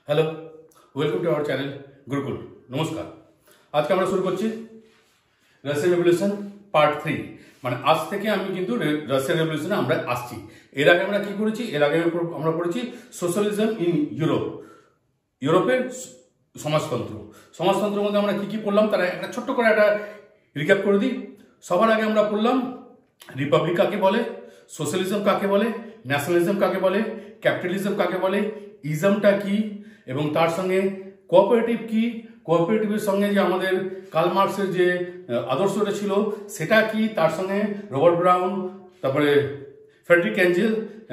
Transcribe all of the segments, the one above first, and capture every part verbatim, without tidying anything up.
Hello, welcome to our channel Gurukul. নমস্কার। আজকে আমরা শুরু করছি রাশিয়ান রেভলিউশন পার্ট থ্রি। মানে আজ থেকে আমি কিন্তু রাশিয়ান রেভলিউশনে আমরা আসছি। এর আগে আমরা কি করেছি? এর আগে আমরা পড়েছি সোশ্যালিজম ইন ইউরোপ, ইউরোপের সমাজতন্ত্র। সমাজতন্ত্রের মধ্যে আমরা কি কি পড়লাম তারা একটা ছোট্ট করে একটা রিক্যাপ করে দিই। সবার আগে আমরা পড়লাম রিপাবলিক কাকে বলে, সোশ্যালিজম কাকে বলে, ন্যাশনালিজম কাকে বলে, ক্যাপিটালিজম কাকে বলে, ইজমটা কি, এবং তার সঙ্গে কোঅপারেটিভ কি, কোঅপারেটিভের সঙ্গে যে আমাদের কার্ল মার্কসের যে আদর্শটা ছিল সেটা কি, তার সঙ্গে রবার্ট ব্রাউন, তারপরে ফ্রেডরিক অ্যাঞ্জেল,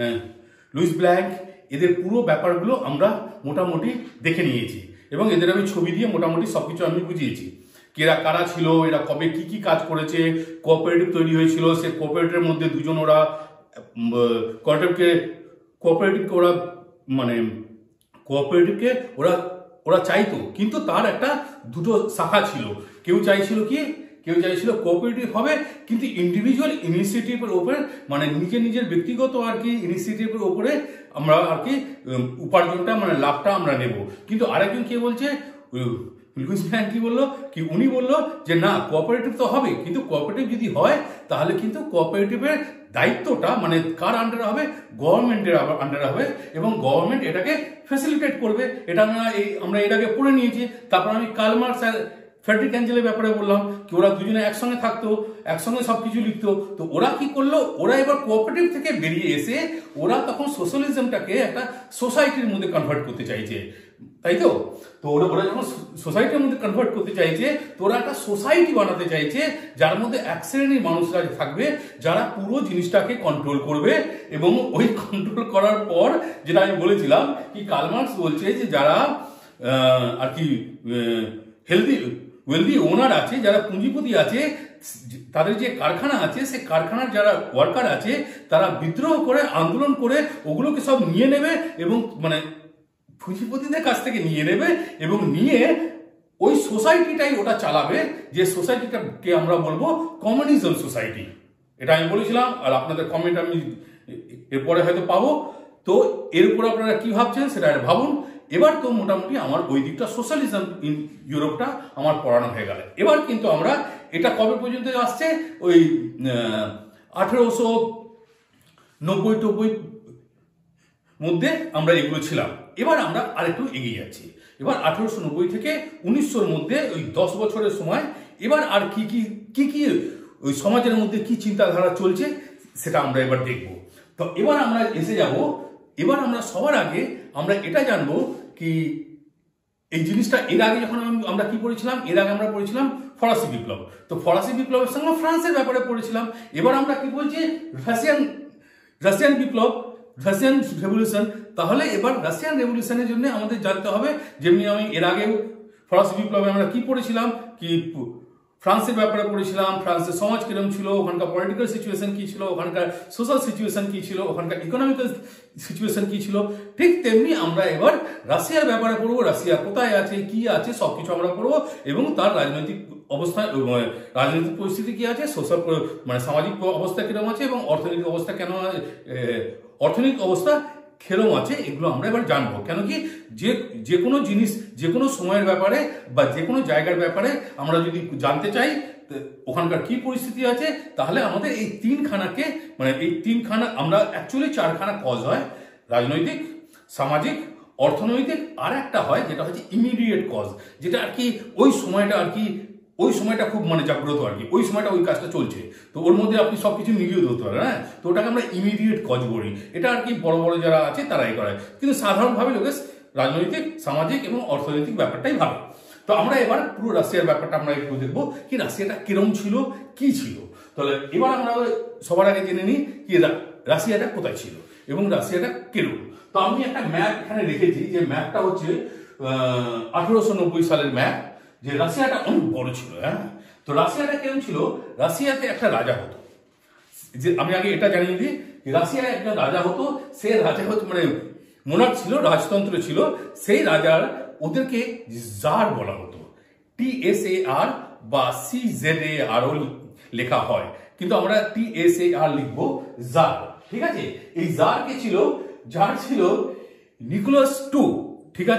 লুইস ব্ল্যাঙ্ক, এদের পুরো ব্যাপারগুলো আমরা মোটামুটি দেখে নিয়েছি এবং এদের আমি ছবি দিয়ে মোটামুটি সবকিছু আমি বুঝিয়েছি। এরা কারা ছিল, এরা কবে কি কি কাজ করেছে, কোঅপারেটিভ তৈরি হয়েছিল, সে কোঅপারেটিভের মধ্যে দুজন ওরা কোঅপারেটিভকে কোঅপারেটিভকে ওরা মানে কোঅপারেটিভকে ওরা ওরা চাইতো, কিন্তু তার একটা দুটো শাখা ছিল। কেউ চাইছিল কি, কেউ চাইছিল কোঅপারেটিভ হবে কিন্তু ইন্ডিভিজুয়াল ইনিশিয়েটিভের ওপরে, মানে নিজের নিজের ব্যক্তিগত আর কি ইনিশিয়েটিভের ওপরে আমরা আর কি উপার্জনটা মানে লাভটা আমরা নেব। কিন্তু আরেকজন কে বলছে, লুইস ব্ল্যাঙ্ক কি বললো কি, উনি বললো যে না, কোঅপারেটিভ তো হবে, কিন্তু কোঅপারেটিভ যদি হয় তাহলে কিন্তু কোঅপারেটিভের দায়িত্বটা মানে কার আন্ডারে হবে, গভর্নমেন্টের আন্ডারে হবে এবং গভর্নমেন্ট এটাকে ফ্যাসিলিটেট করবে। এটা আমরা এই আমরা এটাকে পড়ে নিয়েছি। তারপর আমি কার্ল মার্কস আর ফ্রেডরিক অ্যাঞ্জেলের ব্যাপারে বললাম কি ওরা দুজনে একসঙ্গে থাকতো, একসঙ্গে সবকিছু লিখতো। তো ওরা কি করলো, ওরা এবার কোঅপারেটিভ থেকে বেরিয়ে এসে ওরা তখন সোশ্যালিজমটাকে একটা সোসাইটির মধ্যে কনভার্ট করতে চাইছে, তাই তো? তো ওরা ওরা যখন সোসাইটির মধ্যে কনভার্ট করতে চাইছে তো ওরা একটা সোসাইটি বানাতে চাইছে যার মধ্যে এক শ্রেণীর মানুষরা থাকবে যারা পুরো জিনিসটাকে কন্ট্রোল করবে। এবং ওই কন্ট্রোল করার পর যেটা আমি বলেছিলাম কি, কার্ল মার্কস বলছে যে যারা আর কি হেলদি ওয়েলদি ওনার আছে, যারা পুঁজিপতি আছে, তাদের যে কারখানা আছে সে কারখানার যারা ওয়ার্কার আছে তারা বিদ্রোহ করে আন্দোলন করে ওগুলোকে সব নিয়ে নেবে এবং মানে পুঁজিপতিদের কাছ থেকে নিয়ে নেবে এবং নিয়ে ওই সোসাইটিটাই ওটা চালাবে, যে সোসাইটিটাকে আমরা বলবো কমিউনিজম সোসাইটি। এটা আমি বলেছিলাম আর আপনাদের কমেন্ট আমি এরপরে হয়তো পাবো। তো এর উপর আপনারা কি ভাবছেন সেটা ভাবুন। এবার তো মোটামুটি আমার ওই দিকটা সোশ্যালিজম ইন ইউরোপটা আমার পড়ানো হয়ে গেল। এবার কিন্তু আমরা এটা কবে পর্যন্ত আসছে, ওই আঠেরোশো নব্বই টব্বই মধ্যে আমরা এগুলো ছিলাম। এবার আমরা আরেকটু এগিয়ে যাচ্ছি। এবার আঠেরোশো নব্বই থেকে উনিশশোর মধ্যে ওই দশ বছরের সময় এবার আর কি কি কি কি ওই সমাজের মধ্যে কি চিন্তাধারা চলছে সেটা আমরা এবার দেখব। তো এবার আমরা এসে যাব, এবার আমরা সবার আগে আমরা এটা জানবো কি এই জিনিসটা এর আগে যখন আমরা কি পড়েছিলাম, এর আগে আমরা পড়েছিলাম ফরাসি বিপ্লব। তো ফরাসি বিপ্লবের সঙ্গে ফ্রান্সের ব্যাপারে পড়েছিলাম। এবার আমরা কি বলছি, রাশিয়ান রাশিয়ান বিপ্লব, রাশিয়ান রেভলিউশন। তাহলে এবার রাশিয়ান রেভলিউশনের জন্য আমাদের জানতে হবে, যেমনি আমি এর আগেও ফরাসি বিপ্লবে আমরা কি পড়েছিলাম কি ফ্রান্সের ব্যাপারে পড়েছিলাম, ফ্রান্সের সমাজ কিরম ছিল, ওখানকার পলিটিক্যাল সিচুয়েশন কি ছিল, ওখানকার সোশ্যাল সিচুয়েশন কি ছিল, ওখানকার ইকোনমিক্যাল সিচুয়েশন কি ছিল। ঠিক তেমনি আমরা এবার রাশিয়ার ব্যাপারে পড়বো, রাশিয়া কোথায় আছে, কি আছে, সবকিছু আমরা পড়বো এবং তার রাজনৈতিক অবস্থা, রাজনৈতিক পরিস্থিতি কি আছে, সোশ্যাল মানে সামাজিক অবস্থা কিরকম আছে এবং অর্থনৈতিক অবস্থা কেন অর্থনৈতিক অবস্থা খেরম আছে, এগুলো আমরা এবার জানবো। কেন কি, যে যে কোনো জিনিস যে কোনো সময়ের ব্যাপারে বা যে কোনো জায়গার ব্যাপারে আমরা যদি জানতে চাই ওখানকার কি পরিস্থিতি আছে, তাহলে আমাদের এই তিনখানাকে মানে এই তিনখানা আমরা অ্যাকচুয়ালি চারখানা কজ হয়, রাজনৈতিক, সামাজিক, অর্থনৈতিক, আর একটা হয় যেটা হচ্ছে ইমিডিয়েট কজ, যেটা আর কি ওই সময়টা আর কি ওই সময়টা খুব মানে জাগ্রত আর কি, ওই সময়টা ওই কাজটা চলছে। তো ওর মধ্যে আপনি সবকিছু মিলিয়ে ধরতে পারেন। হ্যাঁ, তো ওটাকে আমরা ইমিডিয়েট কজ বলি। এটা আর কি বড় বড় যারা আছে তারাই করে, কিন্তু সাধারণভাবে লোকে রাজনৈতিক, সামাজিক এবং অর্থনৈতিক ব্যাপারটাই ভাবে। তো আমরা এবার পুরো রাশিয়ার ব্যাপারটা আমরা একটু দেখবো কি রাশিয়াটা কিরম ছিল, কি ছিল। তাহলে এবার আমরা সবার আগে জেনে নিই কি রাশিয়াটা কোথায় ছিল এবং রাশিয়াটা কিরম। তো আমি একটা ম্যাপ এখানে রেখেছি, যে ম্যাপটা হচ্ছে আঠেরোশো নব্বই সালের ম্যাপ, যে রাশিয়াটা অনেক বড় ছিল। হ্যাঁ, তো রাশিয়াটা কেমন ছিল, রাশিয়াতে একটা রাজা হতো। যে আমি আগে এটা জানিয়ে দিই, রাশিয়ায় একজন রাজা হতো, সে রাজা হতো মানে মোনার্ক ছিল, রাজতন্ত্র ছিল। সেই রাজার ওদেরকে জার বলা হতো, টি এস এ আর বা সি জেড এ আরও লেখা হয়, কিন্তু আমরা টি এস এ আর লিখবো, জার। ঠিক আছে, এই জার কে ছিল, জার ছিল নিকোলাস টু। ঠিক আছে,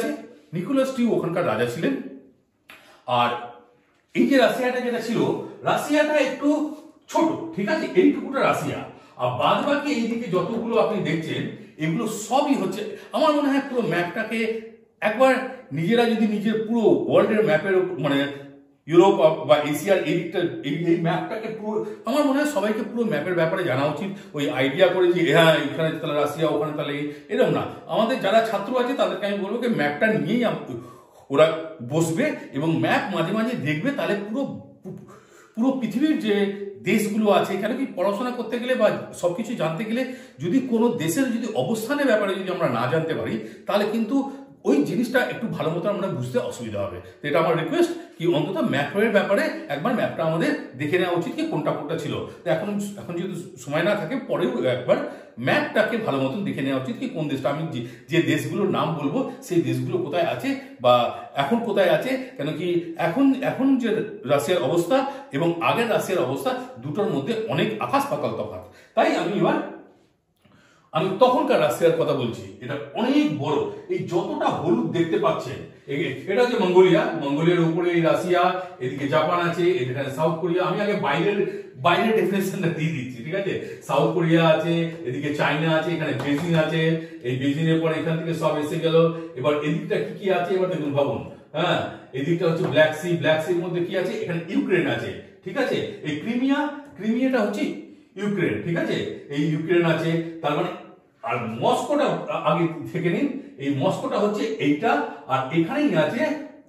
নিকোলাস টিউ ওখানকার রাজা ছিলেন। আর এই যে রাশিয়াটা যেটা ছিল, রাশিয়াটা একটু ছোট, ঠিক আছে, এইটুকুটা রাশিয়া। আর বাদ বাকি এইদিকে যতগুলো আপনি দেখছেন এগুলো সবই হচ্ছে, আমার মনে হয় পুরো ম্যাপটাকে একবার নিজেরা যদি নিজের পুরো ওয়ার্ল্ডের ম্যাপের মানে ইউরোপ বা এশিয়ার এই দিকটা এই ম্যাপটাকে পুরো, আমার মনে হয় সবাইকে পুরো ম্যাপের ব্যাপারে জানা উচিত। ওই আইডিয়া করে যে হ্যাঁ এখানে তাহলে রাশিয়া, ওখানে তাহলে এরকম না। আমাদের যারা ছাত্র আছে তাদেরকে আমি বলবো যে ম্যাপটা নিয়েই ওরা বসবে এবং ম্যাপ মাঝে মাঝে দেখবে, তাহলে পুরো পুরো পৃথিবীর যে দেশগুলো আছে, এখানে কি পড়াশোনা করতে গেলে বা সবকিছু জানতে গেলে যদি কোনো দেশের যদি অবস্থানের ব্যাপারে যদি আমরা না জানতে পারি, তাহলে কিন্তু ওই জিনিসটা একটু ভালো মতো আমরা বুঝতে অসুবিধা হবে। তো এটা আমার রিকোয়েস্ট কি অন্তত ম্যাপের ব্যাপারে একবার ম্যাপটা আমাদের দেখে নেওয়া উচিত কি কোনটা কোনটা ছিল। তো এখন এখন যেহেতু সময় না থাকে, পরেও একবার ম্যাপটাকে ভালো মতন দেখে নেওয়া উচিত কি কোন দেশটা, আমি যে দেশগুলোর নাম বলবো সেই দেশগুলো কোথায় আছে বা এখন কোথায় আছে। কেন কি এখন এখন যে রাশিয়ার অবস্থা এবং আগের রাশিয়ার অবস্থা দুটোর মধ্যে অনেক আকাশ পাতাল তফাৎ। তাই আমি এবার আমি তখনকার রাশিয়ার কথা বলছি। এটা অনেক বড়, এই যতটা হলুদ দেখতে পাচ্ছেন এটা হচ্ছে মঙ্গোলিয়া, মঙ্গোলিয়ার উপরে এই রাশিয়া, এদিকে জাপান আছে, এখানে সাউথ কোরিয়া। আমি আগে বাইরের বাইরের ডেফিনেশনটা দিয়ে দিচ্ছি, ঠিক আছে। সাউথ কোরিয়া আছে, এদিকে চায়না আছে, এখানে বেজিং আছে, এই বেজিং এর পরে এখান থেকে সব এসে গেল। এবার এদিকটা কি কি আছে এবার দেখুন ভাবুন। হ্যাঁ, এদিকটা হচ্ছে ব্ল্যাক সি, ব্ল্যাক সির মধ্যে কি আছে, এখানে ইউক্রেন আছে, ঠিক আছে। এই ক্রিমিয়া, ক্রিমিয়াটা হচ্ছে ইউক্রেন, ঠিক আছে, এই ইউক্রেন আছে। তার মানে আর মস্কোটা আগে থেকে নিন, এই মস্কোটা হচ্ছে এইটা, আর এখানেই আছে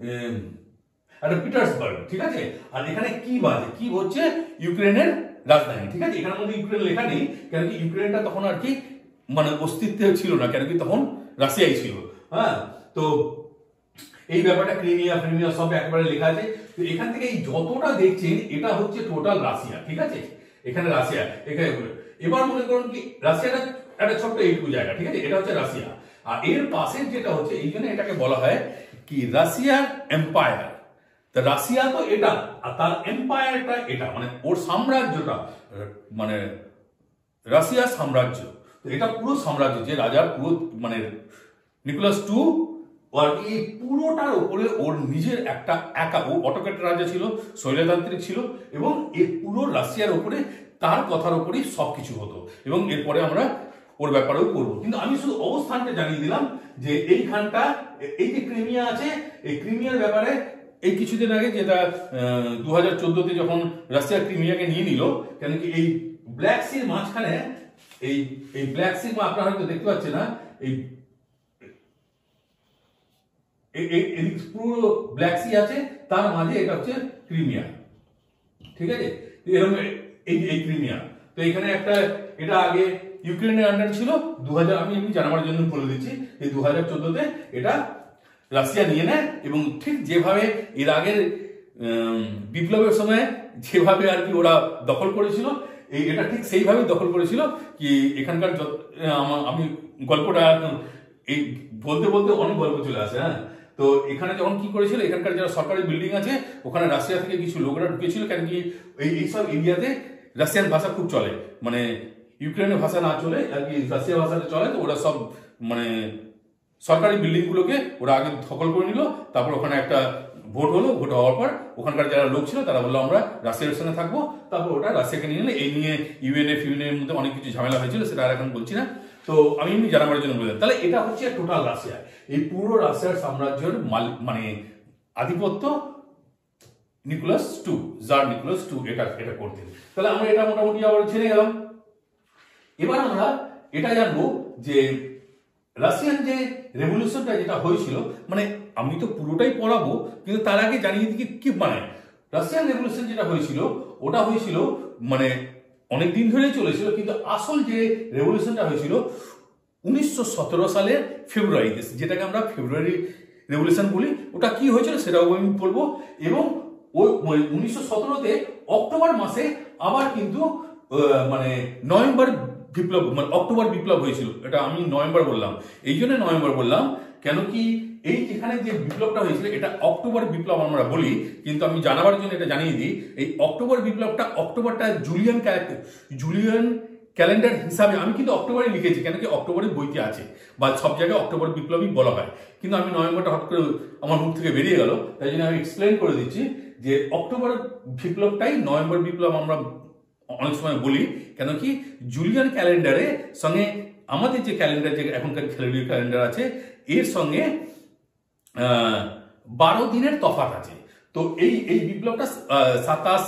একটা পিটার্সবার্গ, ঠিক আছে। আর এখানে কি বাজে, কি হচ্ছে ইউক্রেনের রাজধানী, ঠিক আছে। এখানের মধ্যে ইউক্রেন লেখা নেই, কেন কি ইউক্রেনটা তখন আর কি মানে অস্তিত্বে ছিল না, কেন কি তখন রাশিয়াই ছিল। হ্যাঁ, তো এই ব্যাপারটা ক্রিমিয়া ক্রিমিয়া সব একবারে লেখা আছে। তো এখান থেকে এই যতটা দেখছেন এটা হচ্ছে টোটাল রাশিয়া, ঠিক আছে। এখানে রাশিয়া, এখানে এবার মনে করুন কি রাশিয়াটা একটা ছোট্ট এইটুকু জায়গা, ঠিক আছে, এটা হচ্ছে রাশিয়া। আর এর পাশের যেটা হচ্ছে, এই জন্য এটাকে বলা হয় কি রাশিয়ার এম্পায়ার। তা রাশিয়া তো এটা, আর তার এম্পায়ারটা এটা, মানে ওর সাম্রাজ্যটা, মানে রাশিয়ার সাম্রাজ্য। তো এটা পুরো সাম্রাজ্য, যে রাজার পুরো মানে নিকোলাস টু আর এই পুরোটার উপরে ওর নিজের একটা একা, ও অটোক্র্যাট রাজা ছিল, শৈলতান্ত্রিক ছিল, এবং এই পুরো রাশিয়ার উপরে তার কথার উপরেই সবকিছু হতো। এবং এরপরে আমরা ওর ব্যাপারেও করবো, কিন্তু আমি শুধু অবস্থানটা জানিয়ে দিলাম যে এইখানটা এই যে ক্রিমিয়া আছে, এই ক্রিমিয়ার ব্যাপারে এই কিছুদিন আগে যেটা দু হাজার চোদ্দতে যখন রাশিয়া ক্রিমিয়াকে নিয়ে নিল, কেন কি এই ব্ল্যাক সির মাঝখানে এই এই ব্ল্যাক সির আপনারা হয়তো দেখতে পাচ্ছেন না, এই পুরো ব্ল্যাক সি আছে, তার মাঝে এটা হচ্ছে ক্রিমিয়া, ঠিক আছে। এরকম এই এই ক্রিমিয়া, তো এখানে একটা, এটা আগে ইউক্রেনের আন্ডার ছিল। দু হাজার আমি এমনি জানাবার জন্য বলে দিচ্ছি, এই দু হাজার চোদ্দতে এটা রাশিয়া নিয়ে নেয়, এবং ঠিক যেভাবে এর আগের বিপ্লবের সময় যেভাবে আর কি ওরা দখল করেছিল, এই এটা ঠিক সেইভাবে দখল করেছিল। কি এখানকার আমি গল্পটা এই বলতে বলতে অনেক গল্প চলে আসে। হ্যাঁ, তো এখানে যখন কি করেছিল, এখানকার যারা সরকারি বিল্ডিং আছে ওখানে রাশিয়া থেকে কিছু লোকরা ঢুকেছিল, কেন কি এই এইসব এরিয়াতে রাশিয়ান ভাষা খুব চলে, মানে ইউক্রেনের ভাষা না চলে আর কি রাশিয়া ভাষাটা চলে। তো ওরা সব মানে সরকারি বিল্ডিং গুলোকে ওরা আগে দখল করে নিল, তারপর ওখানে একটা ভোট হলো, ভোট হওয়ার পর ওখানকার যারা লোক ছিল তারা বললো আমরা রাশিয়ার সঙ্গে থাকবো, তারপর ওটা রাশিয়াকে নিয়ে নিলে। এই নিয়ে ইউএনএফ ইউএনএর মধ্যে অনেক কিছু ঝামেলা হয়েছিল, সেটা আর এখন বলছি না। তো আমি এমনি জানাবার জন্য বললাম, তাহলে এটা হচ্ছে টোটাল রাশিয়া, এই পুরো রাশিয়ার সাম্রাজ্যের মানে আধিপত্য Nicholas two, tsar Nicholas two এটা এটা করতেন। তাহলে আমরা এটা মোটামুটি আবার জেনে গেলাম। এবার আমরা এটা জানবো যে রাশিয়ান যে রেভলিউশনটা যেটা হয়েছিল, মানে আমি তো পুরোটাই পড়াবো, কিন্তু তার আগে জানিয়ে দিই কি মানে রাশিয়ান রেভলিউশন যেটা হয়েছিল ওটা হয়েছিল মানে অনেক দিন ধরেই চলেছিল, কিন্তু আসল যে রেভলিউশনটা হয়েছিল উনিশশো সতেরো সালের ফেব্রুয়ারিতে, যেটাকে আমরা ফেব্রুয়ারি রেভলিউশন বলি। ওটা কি হয়েছিল সেটাও আমি বলবো। এবং ওই উনিশশো সতেরোতে অক্টোবর মাসে আবার কিন্তু মানে নভেম্বর বিপ্লব, মানে অক্টোবর বিপ্লব হয়েছিল। এটা আমি নভেম্বর বললাম, এই জন্য নভেম্বর বললাম, কেন কি এই যেখানে যে বিপ্লবটা হয়েছিল এটা অক্টোবর বিপ্লব আমরা বলি, কিন্তু আমি জানাবার জন্য এটা জানিয়ে দিই, এই অক্টোবর বিপ্লবটা অক্টোবরটা জুলিয়ান জুলিয়ান ক্যালেন্ডার হিসাবে আমি কিন্তু অক্টোবরে লিখেছি, কেন কি অক্টোবরের বইতে আছে বা সব জায়গায় অক্টোবর বিপ্লবই বলা হয়, কিন্তু আমি নভেম্বরটা হঠাৎ করে আমার মুখ থেকে বেরিয়ে গেল, তাই জন্য আমি এক্সপ্লেন করে দিচ্ছি যে অক্টোবর বিপ্লবটাই নভেম্বর বিপ্লব আমরা অনেক সময় বলি, কেন কি জুলিয়ান ক্যালেন্ডারে সঙ্গে আমাদের যে ক্যালেন্ডার, যে এখনকার ক্যালেন্ডার আছে, এর সঙ্গে বারো দিনের তফাৎ আছে। তো এই এই বিপ্লবটা সাতাশ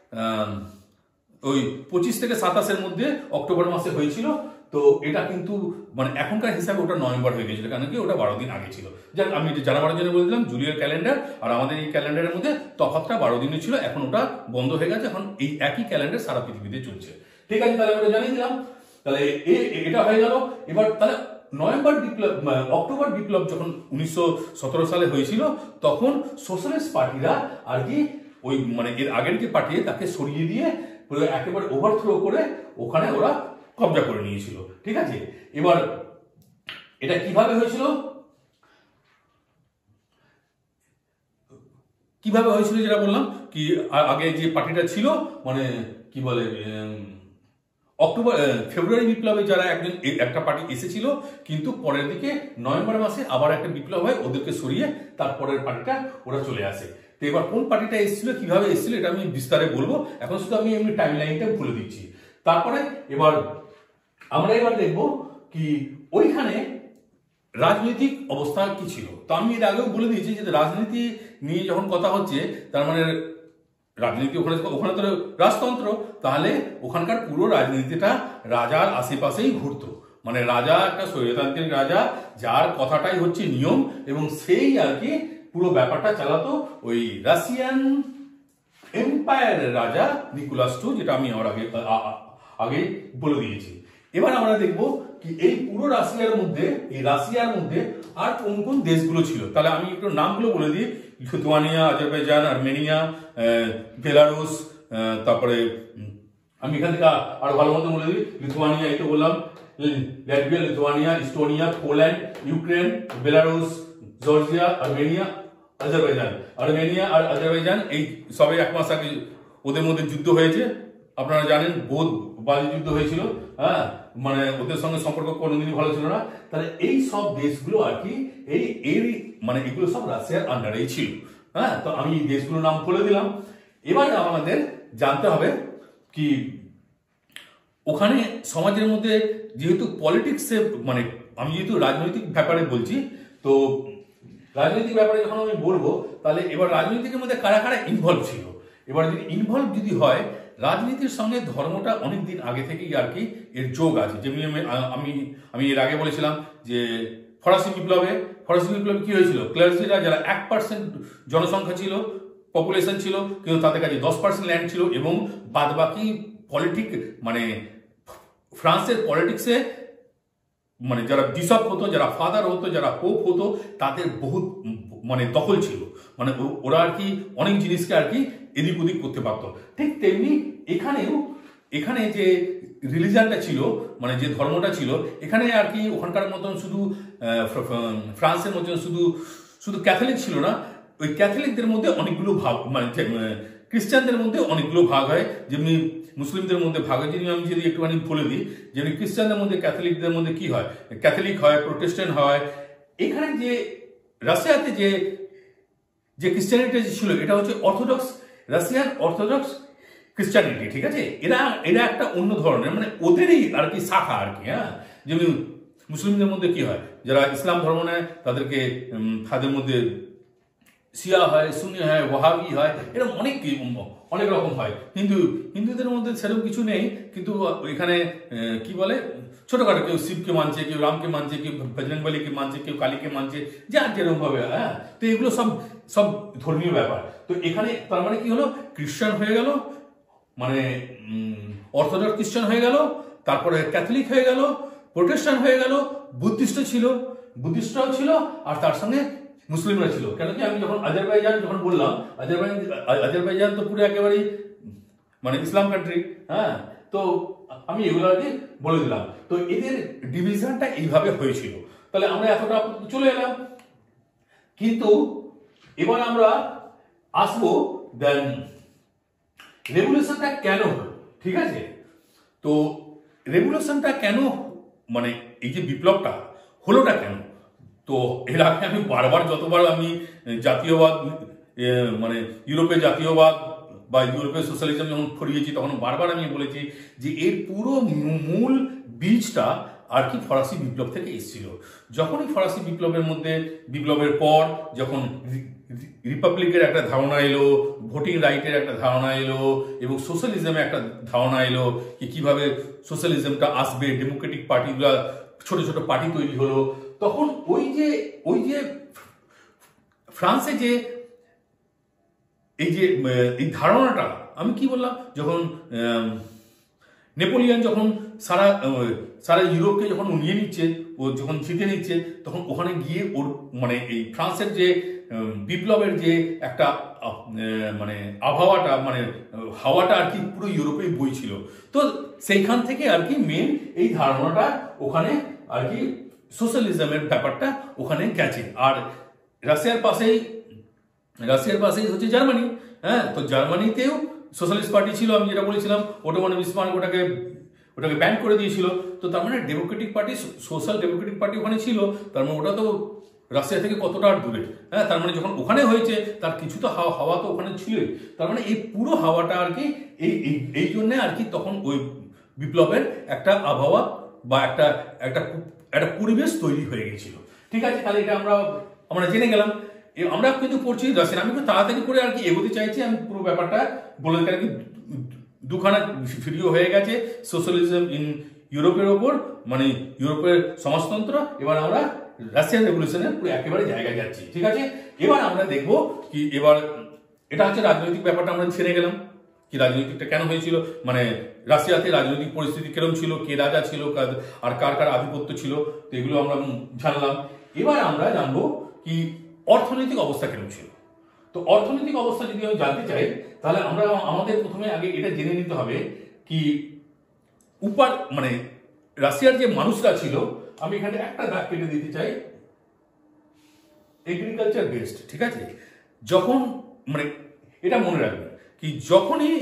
ওই পঁচিশ থেকে সাতাশের মধ্যে অক্টোবর মাসে হয়েছিল। তো এটা কিন্তু মানে এখনকার হিসাবে ওটা নভেম্বর হয়ে গেছিল, কেন কি ওটা বারো দিন আগে ছিল। যাক, আমি জানাবার জন্য বলে দিলাম জুলিয়ার ক্যালেন্ডার আর আমাদের এই ক্যালেন্ডারের মধ্যে তফাৎটা বারো দিনের ছিল, এখন ওটা বন্ধ হয়ে গেছে, এখন এই একই ক্যালেন্ডার সারা পৃথিবীতে চলছে। ঠিক আছে, তাহলে আমরা জানিয়ে দিলাম, তাহলে এটা হয়ে গেল। এবার তাহলে নভেম্বর বিপ্লব অক্টোবর বিপ্লব যখন উনিশশো সতেরো সালে হয়েছিল, তখন সোশ্যালিস্ট পার্টিরা আর কি ওই মানে এর আগের যে পার্টি তাকে সরিয়ে দিয়ে একেবারে ওভারথ্রো করে ওখানে ওরা কবজা করে নিয়েছিল। ঠিক আছে, এবার এটা কিভাবে হয়েছিল কিভাবে হয়েছিল যেটা বললাম, কি আগে যে পার্টিটা ছিল মানে কি বলে অক্টোবর ফেব্রুয়ারি বিপ্লবে যারা একজন একটা পার্টি এসেছিল, কিন্তু পরের দিকে নভেম্বর মাসে আবার একটা বিপ্লব হয়, ওদেরকে সরিয়ে তারপরের পার্টিটা ওরা চলে আসে। তো এবার কোন পার্টিটা এসেছিল, কিভাবে এসেছিল, এটা আমি বিস্তারে বলবো, এখন শুধু আমি এমনি টাইম লাইনটা বলে দিচ্ছি। তারপরে এবার আমরা এবার দেখব কি ওইখানে রাজনৈতিক অবস্থা কি ছিল। তো আমি এর আগেও বলে দিয়েছি যে রাজনীতি নিয়ে যখন কথা হচ্ছে, তার মানে রাজনীতি ওখানে ওখানে তো রাজতন্ত্র, তাহলে ওখানকার পুরো রাজনীতিটা রাজার আশেপাশেই ঘুরতো। মানে রাজা একটা স্বৈরতান্ত্রিক রাজা, যার কথাটাই হচ্ছে নিয়ম, এবং সেই আর কি পুরো ব্যাপারটা চালাতো ওই রাশিয়ান এম্পায়ারের রাজা নিকোলাস টু, যেটা আমি আমার আগে আগে বলে দিয়েছি। এবার আমরা দেখব কি এই পুরো রাশিয়ার মধ্যে এই রাশিয়ার মধ্যে আর কোন কোন দেশগুলো ছিল। তাহলে আমি একটু নামগুলো বলে দিই, লিথুয়ানিয়া, আজারবাইজান, আর্মেনিয়া, বেলারুস, তারপরে আমি এখান থেকে আরো ভালো মতো বলে দিই, লিথুয়ানিয়া এই তো বললাম, Latvia, Lithuania, Estonia, Poland, Ukraine, Belarus, Georgia, Armenia, Azerbaijan. Armenia আর আজারবাইজান এই সবে এক মাস আগে ওদের মধ্যে যুদ্ধ হয়েছে, আপনারা জানেন, বহুত বাজে যুদ্ধ হয়েছিল। হ্যাঁ, মানে ওদের সঙ্গে সম্পর্ক কোনোদিনই ভালো ছিল না। তাহলে এই সব দেশগুলো আর কি এই এর মানে এগুলো সব রাশিয়ার আন্ডারেই ছিল। হ্যাঁ, তো আমি এই দেশগুলোর নাম বলে দিলাম। এবার আমাদের জানতে হবে কি ওখানে সমাজের মধ্যে যেহেতু পলিটিক্সে মানে আমি যেহেতু রাজনৈতিক ব্যাপারে বলছি, তো রাজনৈতিক ব্যাপারে যখন আমি বলবো, তাহলে এবার রাজনীতির মধ্যে কারা কারা ইনভলভ ছিল। এবার যদি ইনভলভ যদি হয়, রাজনীতির সঙ্গে ধর্মটা অনেক দিন আগে থেকেই আর কি এর যোগ আছে। যেমনি আমি আমি এর আগে বলেছিলাম যে ফরাসি বিপ্লবে ফরাসি বিপ্লবে কি হয়েছিল, ক্লার্জিরা যারা এক পার্সেন্ট জনসংখ্যা ছিল, পপুলেশন ছিল, কিন্তু তাদের কাছে দশ পার্সেন্ট ল্যান্ড ছিল, এবং বাদ বাকি পলিটিক মানে ফ্রান্সের পলিটিক্সে মানে যারা বিশপ হতো, যারা ফাদার হতো, যারা পোপ হতো, তাদের বহুত মানে দখল ছিল। মানে ওরা আর কি অনেক জিনিসকে আর কি এদিক ওদিক করতে পারতো। ঠিক তেমনি এখানেও এখানে যে রিলিজিয়ানটা ছিল, মানে যে ধর্মটা ছিল, এখানে আর কি ওখানকার মতন শুধু ফ্রান্সের মতন শুধু শুধু ক্যাথলিক ছিল না, ওই ক্যাথলিকদের মধ্যে অনেকগুলো ভাগ, মানে খ্রিস্টানদের মধ্যে অনেকগুলো ভাগ হয়, যেমনি মুসলিমদের মধ্যে ভাগ হয়। যদি আমি যদি একটুখানি বলে দিই, যেমনি খ্রিস্টানদের মধ্যে ক্যাথলিকদের মধ্যে কি হয়, ক্যাথলিক হয়, প্রোটেস্ট্যান্ট হয়। এখানে যে রাশিয়াতে যে যে খ্রিস্টানিটি ছিল, এটা হচ্ছে অর্থোডক্স, রাশিয়ান অর্থোডক্স খ্রিস্টানিটি। ঠিক আছে, এরা এরা একটা অন্য ধরনের, মানে ওদেরই আর কি শাখা আর কি। হ্যাঁ, যেমনি মুসলিমদের মধ্যে কি হয়, যারা ইসলাম ধর্ম নেয় তাদেরকে তাদের মধ্যে শিয়া হয়, সুন্নি হয়, ওয়াহাবি হয়, এরকম অনেক অনেক রকম হয়। হিন্দু হিন্দুদের মধ্যে সেরকম কিছু নেই, কিন্তু এখানে কি বলে ছোটখাটো, কেউ শিবকে মানছে, কেউ রামকে মানছে, কেউ বজরংবলীকে মানছে, কেউ কালীকে মানছে, যার যেরকম ভাবে। হ্যাঁ, তো এগুলো সব সব ধর্মীয় ব্যাপার। তো এখানে তার মানে কি হলো, খ্রিস্টান হয়ে গেল, মানে অর্থোডক্স খ্রিস্টান হয়ে গেল, তারপরে ক্যাথলিক হয়ে গেল, প্রোটেস্ট্যান্ট হয়ে গেল, বুদ্ধিস্ট ছিল, বুদ্ধিস্টরাও ছিল, আর তার সঙ্গে মুসলিমরা ছিল। কেন কি আমি যখন আজারবাইজান যখন বললাম, আজারবাইজান আজারবাইজান তো পুরো একেবারেই মানে ইসলাম কান্ট্রি। হ্যাঁ, তো আমি এগুলো আর কি বলে দিলাম। তো এদের ডিভিশনটা এইভাবে হয়েছিল। তাহলে আমরা এতটা চলে এলাম, কিন্তু এবার আমরা আসবো দেন রেভলিউশনটা কেন হলো। ঠিক আছে, তো রেভলিউশনটা কেন, মানে এই যে বিপ্লবটা হলোটা কেন? তো এর আগে আমি বারবার যতবার আমি জাতীয়বাদ মানে ইউরোপের জাতীয়বাদ বা ইউরোপের সোশ্যালিজম যখন ছড়িয়েছি তখন বারবার আমি বলেছি যে এর পুরো মূল বীজটা আর কি ফরাসি বিপ্লব থেকে এসেছিল। যখনই ফরাসি বিপ্লবের মধ্যে বিপ্লবের পর যখন রিপাবলিকের একটা ধারণা এলো, ভোটিং রাইটের একটা ধারণা এলো এবং সোশ্যালিজমের একটা ধারণা এলো কি কিভাবে সোশ্যালিজমটা আসবে, ডেমোক্রেটিক পার্টিগুলা ছোট ছোট পার্টি তৈরি হলো, তখন ওই যে ওই যে ফ্রান্সে যে এই যে এই ধারণাটা, আমি কি বললাম, যখন নেপোলিয়ন যখন সারা সারা ইউরোপকে যখন নিয়ে নিচ্ছে, ও যখন জিতে নিচ্ছে, তখন ওখানে গিয়ে ওর মানে এই ফ্রান্সের যে বিপ্লবের যে একটা মানে আবহাওয়াটা মানে হাওয়াটা আর কি পুরো ইউরোপে বইছিল। তো সেইখান থেকে আর কি মেন এই ধারণাটা ওখানে আর কি সোশ্যালিজমের ব্যাপারটা ওখানে গেছে। আর রাশিয়ার পাশেই রাশিয়ার পাশেই হচ্ছে জার্মানি। হ্যাঁ, তো জার্মানিতেও সোশ্যালিস্ট পার্টি ছিল, আমি যেটা বলেছিলাম, ওটোমান বিসমার্ক ওটাকে ওটাকে ব্যান করে দিয়েছিল। তো তার মানে Democratic Party, Social Democratic Party ওখানে ছিল, তার মানে ওটা তো রাশিয়া থেকে কতটা আর দূরে। হ্যাঁ, তার মানে যখন ওখানে হয়েছে তার কিছু তো হাওয়া হাওয়া তো ওখানে ছিলই। তার মানে এই পুরো হাওয়াটা আর কি এই এই জন্যে আর কি তখন ওই বিপ্লবের একটা আবহাওয়া বা একটা একটা একটা পরিবেশ তৈরি হয়ে গেছিল। ঠিক আছে, তাহলে এটা আমরা আমরা জেনে গেলাম। আমরা কিন্তু পড়ছি রাশিয়ান, আমি একটু তাড়াতাড়ি করে আর কি এগোতে চাইছি, আমি পুরো ব্যাপারটা বলে আর কি দুখানা ভিডিও হয়ে গেছে সোশ্যালিজম ইন ইউরোপের ওপর, মানে ইউরোপের সমাজতন্ত্র। এবার আমরা রাশিয়ান রেভলিউশনের পুরো একেবারে জায়গায় যাচ্ছি। ঠিক আছে, এবার আমরা দেখবো কি, এবার এটা হচ্ছে রাজনৈতিক ব্যাপারটা আমরা ছেড়ে গেলাম, কি রাজনৈতিকটা কেন হয়েছিল, মানে রাশিয়াতে রাজনৈতিক পরিস্থিতি কিরকম ছিল, কে রাজা ছিল আর কার কার আধিপত্য ছিল, তো এগুলো আমরা জানলাম। এবার আমরা জানবো কি অর্থনৈতিক অবস্থা কেমন ছিল। তো অর্থনৈতিক অবস্থা যদি আমি জানতে চাই, তাহলে আমরা আমাদের প্রথমে আগে এটা জেনে নিতে হবে কি উপার মানে রাশিয়ার যে মানুষরা ছিল, আমি এখানে একটা দাগ কেটে দিতে চাই, এগ্রিকালচার বেসড। ঠিক আছে, যখন মানে এটা মনে রাখবেন কি যখনই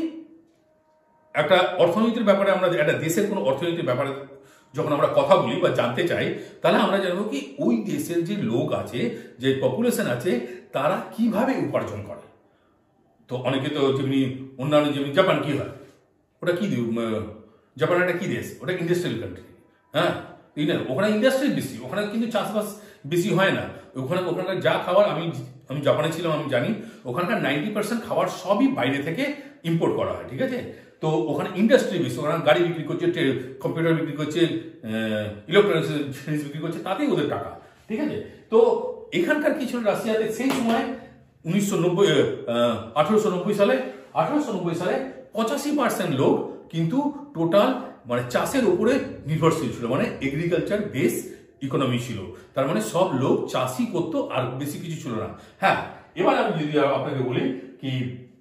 একটা অর্থনীতির ব্যাপারে আমরা একটা দেশের কোনো অর্থনীতির ব্যাপারে যখন আমরা কথা বলি বা জানতে চাই, তাহলে আমরা জানবো কি ওই দেশের যে লোক আছে, যে পপুলেশন আছে, তারা কিভাবে উপার্জন করে। তো অনেকে তো যেমনি অন্যান্য যেমনি জাপান কি হয়, ওটা কি জাপান একটা কি দেশ, ওটা ইন্ডাস্ট্রিয়াল কান্ট্রি। হ্যাঁ, ওখানে ইন্ডাস্ট্রি বেশি, ওখানে কিন্তু চাষবাস বেশি হয় না। ওখানে ওখানকার যা খাবার, আমি আমি জাপানে ছিলাম, আমি জানি ওখানকার নাইনটি পার্সেন্ট খাবার সবই বাইরে থেকে ইম্পোর্ট করা হয়। ঠিক আছে, তো ওখানে ইন্ডাস্ট্রি বেশি, ওখানে গাড়ি বিক্রি করছে, কম্পিউটার বিক্রি করছে, ইলেকট্রনিক্স জিনিস বিক্রি করছে, তাতেই ওদের টাকা। ঠিক আছে, তো এখানকার কি ছিল রাশিয়াতে সেই সময় উনিশশো নব্বই আঠারোশো নব্বই সালে আঠারোশো নব্বই সালে পঁচাশি পার্সেন্ট লোক কিন্তু টোটাল মানে চাষের উপরে নির্ভরশীল ছিল, মানে এগ্রিকালচার বেস ইকোনমি ছিল। তার মানে সব লোক চাষই করতো, আর বেশি কিছু ছিল না। হ্যাঁ, এবার আমি যদি আপনাকে বলি কি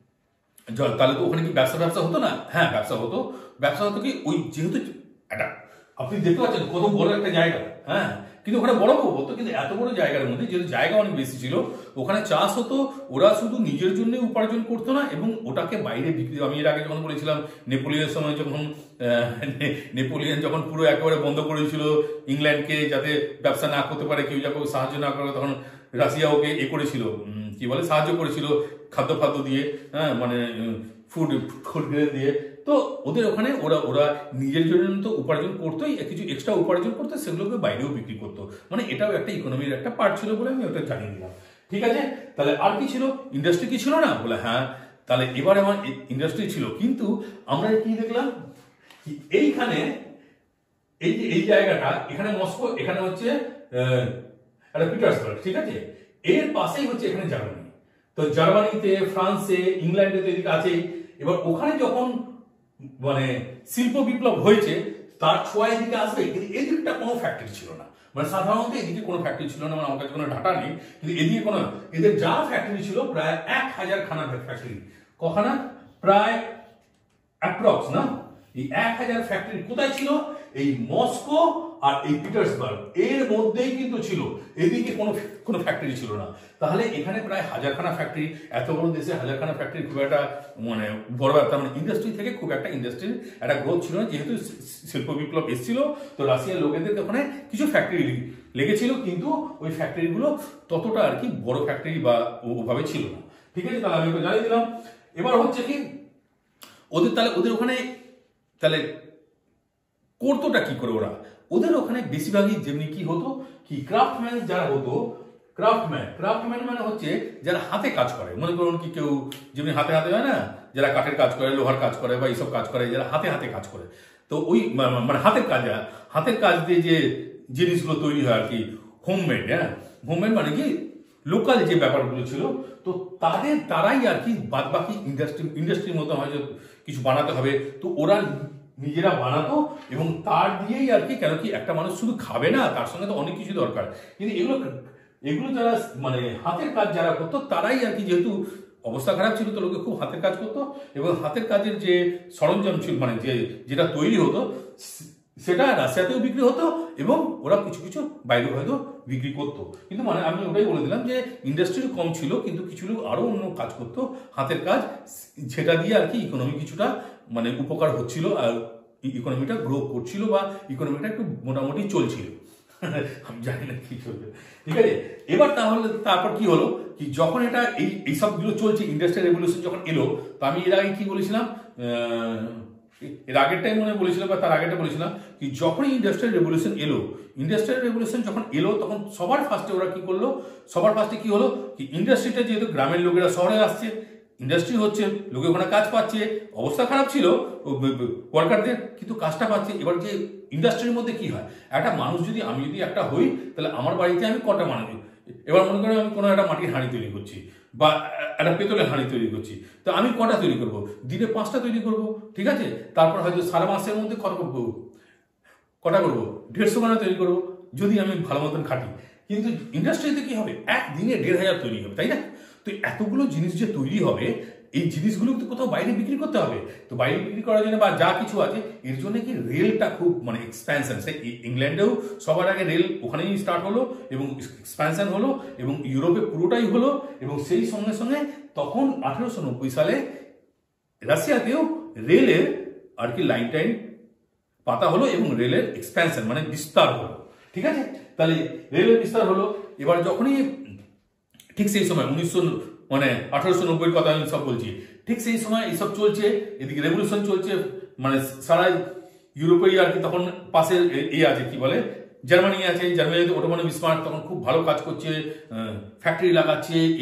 তাহলে তো ওখানে কি ব্যবসা ব্যবসা হতো না? হ্যাঁ, ব্যবসা হতো। ব্যবসা হতো কি ওই যেহেতু একটা আপনি দেখতে পাচ্ছেন কত বড় একটা জায়গা, হ্যাঁ, কিন্তু ওখানে বড় হতো, কিন্তু এত বড় জায়গার মধ্যে যেহেতু জায়গা অনেক বেশি ছিল, ওখানে চাষ হতো। ওরা শুধু নিজের জন্য উপার্জন করতো না এবং ওটাকে বাইরে বিক্রি। আমি এর আগে যখন বলেছিলাম নেপোলিয়নের সময় যখন নেপোলিয়ন যখন পুরো একেবারে বন্ধ করেছিল ইংল্যান্ডকে, যাতে ব্যবসা না করতে পারে, কেউ যাকে সাহায্য না করে, তখন রাশিয়া ওকে এ করেছিল, কি বলে, সাহায্য করেছিল খাদ্য ফাদ্য দিয়ে, হ্যাঁ, মানে ফুড ফুড গ্রেন দিয়ে। তো ওদের ওখানে ওরা ওরা নিজের জন্য তো উপার্জন করতোই, কিছু এক্সট্রা উপার্জন করতো, সেগুলোকে বাইরেও বিক্রি করতো। মানে এটাও একটা ইকোনমির একটা পার্ট ছিল বলে আমি ওটা জানিয়ে দিলাম। ঠিক আছে, তাহলে আর কি ছিল, ইন্ডাস্ট্রি কি ছিল না? বলে হ্যাঁ, তাহলে এবার আমার ইন্ডাস্ট্রি ছিল, কিন্তু আমরা কি দেখলাম এইখানে এই যে এই জায়গাটা, এখানে মস্কো, এখানে হচ্ছে একটা পিটার্সবার্গ। ঠিক আছে, এর পাশেই হচ্ছে এখানে জার্মানি। তো জার্মানিতে, ফ্রান্সে, ইংল্যান্ডে তো এদিকে আছেই। এবার ওখানে যখন মানে শিল্প বিপ্লব হয়েছে, তার ছোঁয়া এদিকে আসবে, কিন্তু এদিকটা কোনো ফ্যাক্টরি ছিল না। মানে সাধারণত এদিকে কোনো ফ্যাক্টরি ছিল না, মানে আমার কাছে কোনো ডাটা নেই, কিন্তু এদিকে কোনো, এদের যা ফ্যাক্টরি ছিল প্রায় এক হাজার খানা ফ্যাক্টরি। কখানা? প্রায় অ্যাপ্রক্স না এই এক হাজার ফ্যাক্টরি কোথায় ছিল? এই মস্কো আর এই পিটার্সবার্গ এর মধ্যেই কিন্তু ছিল, এদিকে কোনো কোনো ফ্যাক্টরি ছিল না। তাহলে এখানে প্রায় হাজারখানা ফ্যাক্টরি, এত বড় দেশে হাজারখানা ফ্যাক্টরি খুব একটা মানে বড় একটা মানে ইন্ডাস্ট্রি থেকে খুব একটা ইন্ডাস্ট্রির একটা গ্রোথ ছিল না, যেহেতু শিল্প বিপ্লব এসেছিল। তো রাশিয়ার লোকেদের ওখানে কিছু ফ্যাক্টরি লেগেছিল, কিন্তু ওই ফ্যাক্টরিগুলো ততটা আর কি বড় ফ্যাক্টরি বা ওভাবে ছিল না। ঠিক আছে, তাহলে আমি ওকে জানিয়ে দিলাম। এবার হচ্ছে কি ওদের, তাহলে ওদের ওখানে তাহলে করতোটা কি করে ওরা? ওদের ওখানে বেশিরভাগই যেমনি কি হতো কি ক্রাফটম্যান যারা হতো, ক্রাফটম্যান ক্রাফটম্যান মানে হচ্ছে যারা হাতে কাজ করে। মনে করুন কি কেউ যেমনি হাতে হাতে হয় না, যারা কাঠের কাজ করে, লোহার কাজ করে বা এইসব কাজ করে, যারা হাতে হাতে কাজ করে। তো ওই মানে হাতের কাজ, হাতের কাজ দিয়ে যে জিনিসগুলো তৈরি হয় আর কি, হোমমেড। হ্যাঁ, হোমমেড মানে কি লোকাল যে ব্যাপারগুলো ছিল, তো তাদের দ্বারাই আর কি বাদ বাকি ইন্ডাস্ট্রি ইন্ডাস্ট্রির মতো হয় যে কিছু বানাতে হবে, তো ওরা নিজেরা বানাতো এবং তার দিয়েই আর কি, কেন কি একটা মানুষ শুধু খাবে না, তার সঙ্গে তো অনেক কিছু দরকার। কিন্তু এগুলো এগুলো যারা মানে হাতের কাজ যারা করতো তারাই আর কি, যেহেতু অবস্থা খারাপ ছিল তো লোকে খুব হাতের কাজ করতো, এবং হাতের কাজের যে সরঞ্জাম ছিল মানে যে যেটা তৈরি হতো সেটা রাশিয়াতেও বিক্রি হতো এবং ওরা কিছু কিছু বাইরে হয়তো বিক্রি করতো। কিন্তু মানে আমি ওটাই বলে দিলাম যে ইন্ডাস্ট্রি কম ছিল, কিন্তু কিছু লোক আরো অন্য কাজ করতো হাতের কাজ, সেটা দিয়ে আর কি ইকোনমি কিছুটা মানে উপকার হচ্ছিল আর ইকোনমিটা গ্রো করছিল বা ইকোনমিটা একটু মোটামুটি চলছিল। আমি জানি না কি চলবে। ঠিক আছে, এবার তাহলে তারপর কি হলো কি যখন এটা এই এইসবগুলো চলছে, ইন্ডাস্ট্রিয়াল রেভলিউশন যখন এলো, তো আমি এর আগে কি বলেছিলাম, এর আগের টাইম মনে বলেছিলাম বা তার আগেরটা বলেছিলাম কি যখনই ইন্ডাস্ট্রিয়াল রেভলিউশন এলো, ইন্ডাস্ট্রিয়াল রেভলিউশন যখন এলো তখন সবার ফার্স্টে ওরা কি করলো, সবার ফার্স্টে কি হলো কি ইন্ডাস্ট্রিটা যেহেতু গ্রামের লোকেরা শহরে আসছে, ইন্ডাস্ট্রি হচ্ছে, লোকে ওখানে কাজ পাচ্ছে, অবস্থা খারাপ ছিল ওয়ার্কারদের, কিন্তু কাজটা পাচ্ছে। এবার যে ইন্ডাস্ট্রির মধ্যে কি হয়, একটা মানুষ যদি আমি যদি একটা হই, তাহলে আমার বাড়িতে আমি কটা মানুষ, এবার মনে করেন আমি কোনো একটা মাটির হাঁড়ি তৈরি করছি বা একটা পেতলের হাঁড়ি তৈরি করছি, তো আমি কটা তৈরি করব? দিনে পাঁচটা তৈরি করব। ঠিক আছে, তারপর হয়তো সারা মাসের মধ্যে কত করবো, কটা করবো, দেড়শো খানা তৈরি করবো যদি আমি ভালো মতন খাটি। কিন্তু ইন্ডাস্ট্রিতে কি হবে, একদিনে দেড় হাজার তৈরি হবে, তাই না? তো এতগুলো জিনিস যে তৈরি হবে, এই জিনিসগুলো তো কোথাও বাইরে বিক্রি করতে হবে, তো বাইরে বিক্রি করার জন্য বা যা কিছু আছে এর জন্য কি রেলটা খুব মানে এক্সপ্যানশন, সে ইংল্যান্ডেও সবার আগে রেল ওখানেই স্টার্ট হলো এবং এক্সপ্যানশন হলো এবং ইউরোপে পুরোটাই হলো, এবং সেই সঙ্গে সঙ্গে তখন আঠেরোশো নব্বই সালে রাশিয়াতেও রেলের আর কি লাইন টাইন পাতা হলো এবং রেলের এক্সপ্যানশন মানে বিস্তার হলো। ঠিক আছে, তাহলে রেলের বিস্তার হলো। এবার যখনই ঠিক সেই সময় উনিশশো মানে আঠারোশো নব্বই কথা আমি সব বলছি, ঠিক সেই সময় এইসব চলছে, এদিকে রেভলিউশন চলছে, মানে সারা ইউরোপেই আর কি তখন পাশে এ আছে কি বলে জার্মানি আছে, জার্মানিতে অটোমান বিসমার্ক তখন খুব ভালো কাজ করছে, ফ্যাক্টরি লাগাচ্ছে, এ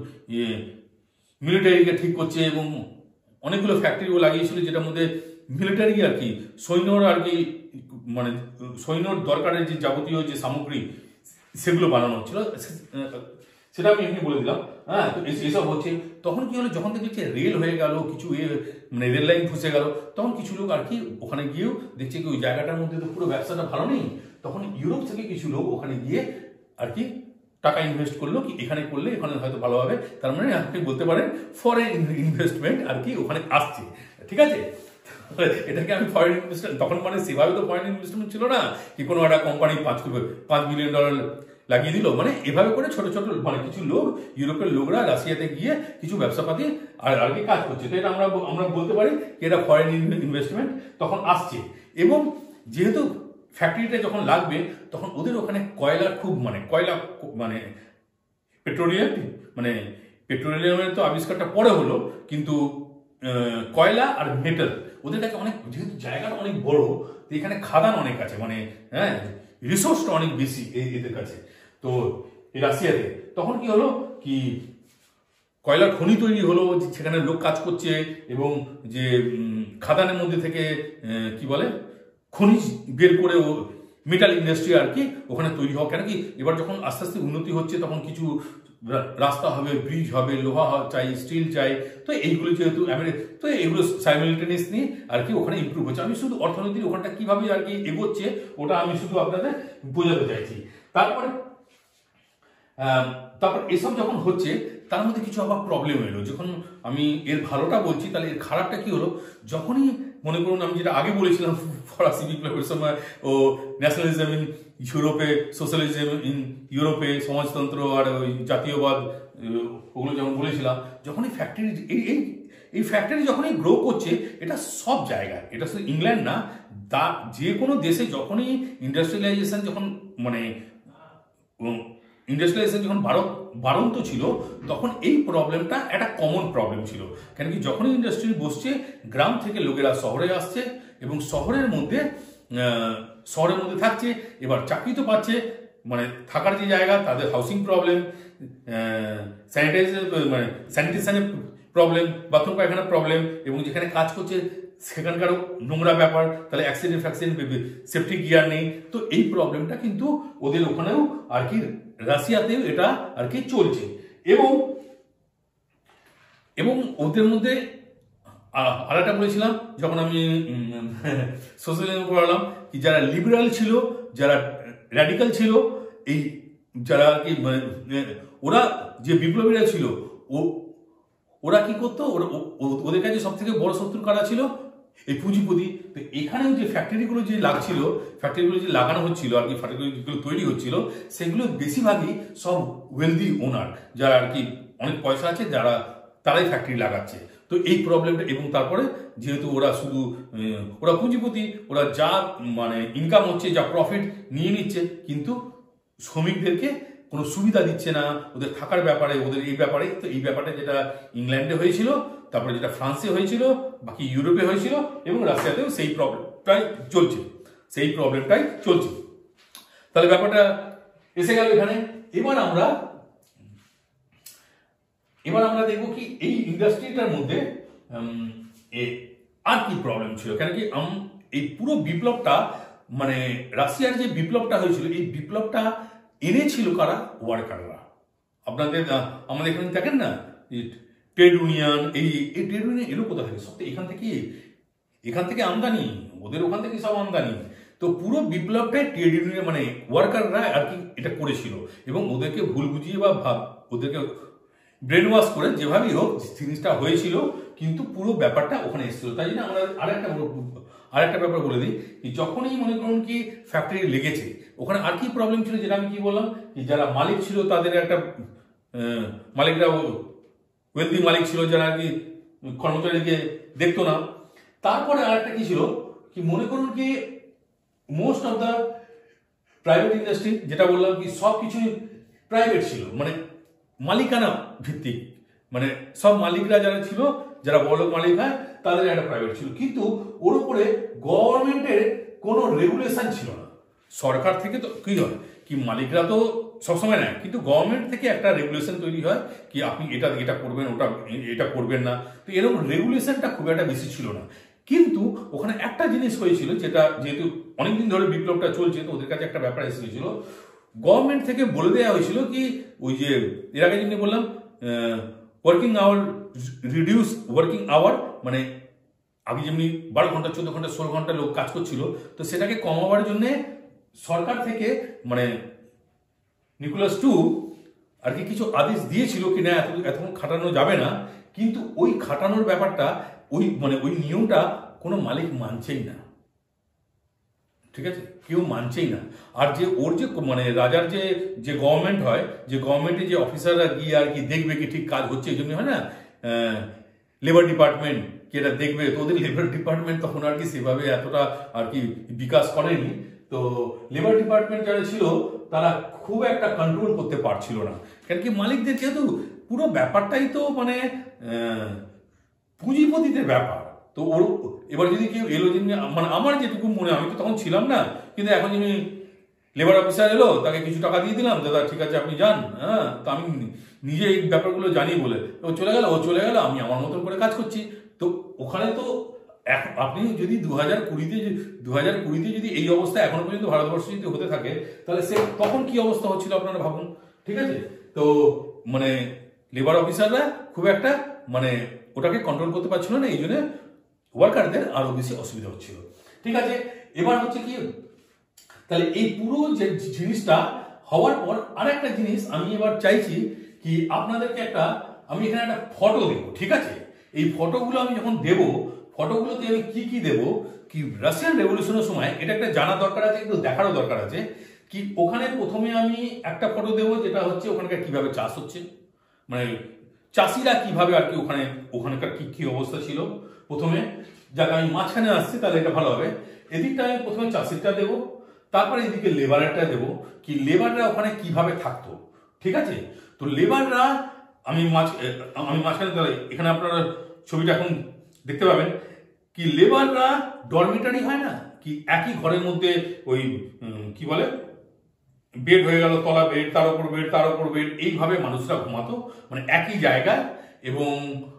মিলিটারিকে ঠিক করছে এবং অনেকগুলো ফ্যাক্টরিও লাগিয়েছিল, যেটার মধ্যে মিলিটারি আর কি সৈন্যর আর কি মানে সৈন্যর দরকারের যে যাবতীয় যে সামগ্রী সেগুলো বানানো হচ্ছিল, সেটা আমি এমনি বলে দিলাম। হ্যাঁ, তো এসব হচ্ছে। তখন কি হলো, যখন দেখছি রেল হয়ে গেল, কিছু এ মানে রেল লাইন ফুসে গেল, তখন কিছু লোক আর কি ওখানে গিয়েও দেখছে কি ওই জায়গাটার মধ্যে তো পুরো ব্যবসাটা ভালো নেই, তখন ইউরোপ থেকে কিছু লোক ওখানে গিয়ে আর কি টাকা ইনভেস্ট করলো কি এখানে করলে এখানে হয়তো ভালো হবে, তার মানে আপনি বলতে পারেন ফরেন ইনভেস্টমেন্ট আর কি ওখানে আসছে। ঠিক আছে, এটাকে আমি ফরেন ইনভেস্টমেন্ট, তখন মানে সেভাবে তো ফরেন ইনভেস্টমেন্ট ছিল না কি কোনো একটা কোম্পানি পাঁচ পাঁচ মিলিয়ন ডলার লাগিয়ে দিল, মানে এভাবে করে ছোট ছোট মানে কিছু লোক ইউরোপের লোকরা রাশিয়াতে গিয়ে কিছু ব্যবসাপাতি আর আর কি কাজ করছে। তো এটা আমরা আমরা বলতে পারি যে এটা ফরেন ইনভেস্টমেন্ট তখন আসছে। এবং যেহেতু ফ্যাক্টরিটা যখন লাগবে তখন ওদের ওখানে কয়লার খুব মানে কয়লা মানে পেট্রোলিয়াম মানে পেট্রোলিয়ামের তো আবিষ্কারটা পরে হলো, কিন্তু কয়লা আর মেটাল ওদের কাছে অনেক, যেহেতু জায়গাটা অনেক বড়, তো এখানে খাদান অনেক আছে, মানে হ্যাঁ রিসোর্সটা অনেক বেশি এদের কাছে। তো রাশিয়াতে তখন কি হলো কি কয়লার খনি তৈরি হলো, সেখানে লোক কাজ করছে এবং যে খাদানের মধ্যে থেকে কি বলে খনিজ বের করে ও মেটাল ইন্ডাস্ট্রি আর কি ওখানে তৈরি হওয়া। কেন কি এবার যখন আস্তে আস্তে উন্নতি হচ্ছে তখন কিছু রাস্তা হবে, ব্রিজ হবে, লোহা চাই, স্টিল চাই, তো এইগুলো যেহেতু তো এগুলো সাইমালটেনিয়াসলি আর কি ওখানে ইমপ্রুভ হচ্ছে। আমি শুধু অর্থনীতির ওখানটা কিভাবে আর কি এগোচ্ছে ওটা আমি শুধু আপনাদের বোঝাতে চাইছি। তারপরে তারপর এসব যখন হচ্ছে তার মধ্যে কিছু আবার প্রবলেম এলো, যখন আমি এর ভালোটা বলছি তাহলে এর খারাপটা কি হলো, যখনই মনে করুন আমি যেটা আগে বলেছিলাম ফরাসি বিপ্লবের সময় ও ন্যাশনালিজম ইন ইউরোপে, সোশ্যালিজম ইন ইউরোপে, সমাজতন্ত্র আর ওই জাতীয়বাদ ওগুলো যেমন বলেছিলাম, যখন এই ফ্যাক্টরি এই এই এই ফ্যাক্টরি যখনই গ্রো করছে, এটা সব জায়গায়, এটা শুধু ইংল্যান্ড না, তা যে কোনো দেশে যখনই ইন্ডাস্ট্রিয়ালাইজেশন যখন মানে ইন্ডাস্ট্রিয়ালাইজেশন যখন ভারত বাড়ন্ত ছিল, তখন এই প্রবলেমটা একটা কমন প্রবলেম ছিল। কেন কি যখনই ইন্ডাস্ট্রি বসছে, গ্রাম থেকে লোকেরা শহরে আসছে এবং শহরের মধ্যে শহরের মধ্যে থাকছে, এবার চাকরি তো পাচ্ছে, মানে থাকার যে জায়গা, তাদের হাউসিং প্রবলেম, স্যানিটাইজার মানে স্যানিটেশনের প্রবলেম, বাথরুম পায়খানার প্রবলেম, এবং যেখানে কাজ করছে সেখানকারও নোংরা ব্যাপার, তাহলে অ্যাক্সিডেন্ট ফ্যাক্সিডেন্ট সেফটি গিয়ার নেই। তো এই প্রবলেমটা কিন্তু ওদের ওখানেও আর কি রাশিয়াতেও এটা আর কি চলছে। এবং এবং ওদের মধ্যে আর একটা বলেছিলাম যখন আমি সোশ্যালিজম পড়ালাম, কি যারা লিবারাল ছিল, যারা র্যাডিক্যাল ছিল, এই যারা কি ওরা যে বিপ্লবীরা ছিল, ও ওরা কি করতো, ওরা ওদের কাছে সব থেকে বড় শত্রু কারা ছিল? এই পুঁজিপতি। তো এখানেও যে ফ্যাক্টরিগুলো যে লাগছিল, ফ্যাক্টরিগুলো যে লাগানো হচ্ছিল আর কি, ফ্যাক্টরিগুলো তৈরি হচ্ছিল, সেগুলো বেশিরভাগই সব ওয়েলদি ওনার, যারা আর কি অনেক পয়সা আছে, যারা তারাই ফ্যাক্টরি লাগাচ্ছে। তো এই প্রবলেমটা, এবং তারপরে যেহেতু ওরা শুধু ওরা পুঁজিপতি, ওরা যা মানে ইনকাম হচ্ছে, যা প্রফিট নিয়ে নিচ্ছে, কিন্তু শ্রমিকদেরকে কোনো সুবিধা দিচ্ছে না ওদের থাকার ব্যাপারে, ওদের এই ব্যাপারে। তো এই ব্যাপারটা যেটা ইংল্যান্ডে হয়েছিল, তারপরে যেটা ফ্রান্সে হয়েছিল, বাকি ইউরোপে হয়েছিল, এবং রাশিয়াতেও সেই প্রবলেমটাই চলছে, সেই প্রবলেমটাই চলছে। তাহলে ব্যাপারটা এসে গেল এখানে। এবার আমরা এবার আমরা দেখবো কি এই ইন্ডাস্ট্রিটার মধ্যে আর কি প্রবলেম ছিল। কেন কি এই পুরো বিপ্লবটা, মানে রাশিয়ার যে বিপ্লবটা হয়েছিল, এই বিপ্লবটা এনেছিল কারা? ওয়ার্কাররা। আপনাদের আমাদের এখানে দেখেন না ট্রেড ইউনিয়ন, এই এই ট্রেড ইউনিয়ন এলো কোথা থেকে? সব তো এখান থেকে এখান থেকে আমদানি, ওদের ওখান থেকে সব আমদানি। তো পুরো বিপ্লবটাই ট্রেড ইউনিয়ন মানে ওয়ার্কাররা আর কি এটা করেছিল, এবং ওদেরকে ভুল বুঝিয়ে বা ভাব ওদেরকে ব্রেন ওয়াশ করে যেভাবেই হোক জিনিসটা হয়েছিল, কিন্তু পুরো ব্যাপারটা ওখানে এসেছিল। তাই জন্য আমরা আরেকটা আর একটা ব্যাপার বলে দিই, যখনই মনে করুন কি ফ্যাক্টরি লেগেছে, ওখানে আর কি প্রবলেম ছিল, যেটা আমি কি বললাম, কি যারা মালিক ছিল তাদের একটা মালিকরা ওয়েলদি মালিক ছিল, যারা আর কি কর্মচারীকে দেখতো না। তারপরে আর একটা কি ছিল, কি মনে করুন কি most of the private industry, যেটা বললাম কি সব কিছুই প্রাইভেট ছিল, মানে মালিকানা ভিত্তিক, মানে সব মালিকরা যারা ছিল, যারা বড় মালিক হয়, তাদের একটা প্রাইভেট ছিল। কিন্তু ওর উপরে গভর্নমেন্টের কোনো রেগুলেশন ছিল না। সরকার থেকে তো কি হয় কি মালিকরা তো সবসময় নেয়, কিন্তু গভর্নমেন্ট থেকে একটা রেগুলেশন তৈরি হয় কি আপনি এটা এটা করবেন, ওটা এটা করবেন না। তো এরকম রেগুলেশনটা খুব একটা বেশি ছিল না। কিন্তু ওখানে একটা জিনিস হয়েছিল, যেটা যেহেতু অনেকদিন ধরে বিপ্লবটা চলছে, তো ওদের কাছে একটা ব্যাপার এসে গেছিল, গভর্নমেন্ট থেকে বলে দেওয়া হয়েছিল কি ওই যে এর আগে যেমনি বললাম working hour reduce working hour, মানে আগে যেমনি বারো ঘন্টা চোদ্দ ঘন্টা ষোলো ঘন্টা লোক কাজ করছিল, তো সেটাকে কমাবার জন্য সরকার থেকে মানে নিকোলাস টু আর কি কিছু আদেশ দিয়েছিল কি না এত এতক্ষণ খাটানো যাবে না। কিন্তু ওই খাটানোর ব্যাপারটা, ওই মানে ওই নিয়মটা কোনো মালিক মানছেই না, ঠিক আছে, কেউ মানছেই না। আর যে ওর যে মানে রাজার যে যে গভর্নমেন্ট হয়, যে গভর্নমেন্টের যে অফিসাররা গিয়ে আর কি দেখবে কি ঠিক কাজ হচ্ছে, এই জন্য হয় না লেবার ডিপার্টমেন্ট কি এটা দেখবে। তো ওদের লেবার ডিপার্টমেন্ট তখন আর কি সেভাবে এতটা আর কি বিকাশ করেনি। তো লেবার ডিপার্টমেন্ট যারা ছিল তারা খুব একটা কন্ট্রোল করতে পারছিল না, কেন কি মালিকদের যেহেতু পুরো ব্যাপারটাই তো মানে পুঁজিপতিদের ব্যাপার। তো ওর এবার যদি কেউ এলো, যিনি মানে আমার যেটুকু মনে, আমি তো তখন ছিলাম না, কিন্তু এখন যিনি লেবার অফিসার এলো, তাকে কিছু টাকা দিয়ে দিলাম, দাদা ঠিক আছে আপনি যান, হ্যাঁ, তো আমি নিজে এই ব্যাপারগুলো জানি বলে ও চলে গেল, ও চলে গেল, আমি আমার মতন করে কাজ করছি। তো ওখানে তো আপনি যদি দু হাজার কুড়িতে দু হাজার কুড়িতে যদি এই অবস্থা এখনো পর্যন্ত ভারতবর্ষে যদি হতে থাকে, তাহলে সে তখন কি অবস্থা হচ্ছিল আপনারা ভাবুন, ঠিক আছে। তো মানে লেবার অফিসাররা খুব একটা মানে ওটাকে কন্ট্রোল করতে পারছিল না, এই জন্য ওয়ার্কারদের আরো বেশি অসুবিধা হচ্ছিল, ঠিক আছে। এবার হচ্ছে কি, তাহলে এই পুরো যে জিনিসটা হওয়ার পর আর একটা জিনিস আমি এবার চাইছি কি আপনাদেরকে একটা, আমি এখানে একটা ফটো দেবো, ঠিক আছে। এই ফটোগুলো আমি যখন দেব, ফটোগুলোতে আমি কি কি দেবো, কি রাশিয়ান রেভলিউশনের সময় এটা একটা জানা দরকার আছে, কিন্তু দেখারও দরকার আছে। কি ওখানে প্রথমে আমি একটা ফটো দেবো যেটা হচ্ছে ওখানকার কিভাবে চাষ হচ্ছে, মানে চাষিরা কিভাবে আর কি ওখানে ওখানকার কি কি অবস্থা ছিল প্রথমে। যাকে আমি মাঝখানে আসছি তাহলে এটা ভালো হবে। এদিকটা আমি প্রথমে চাষিরটা দেবো, তারপরে এদিকে লেবারেরটা দেবো, কি লেবাররা ওখানে কিভাবে থাকতো। ঠিক আছে, তো লেবাররা আমি মাঝ আমি মাঝখানে এখানে আপনারা ছবিটা এখন দেখতে পাবেন কি লেবাররা ডরমিটারি হয় না, কি একই ঘরের মধ্যে ওই কি বলে বেড হয়ে গেল, তলা বেড, তার উপর বেড, তার উপর বেড, এইভাবে মানুষরা ঘুমাতো, মানে একই জায়গায়। এবং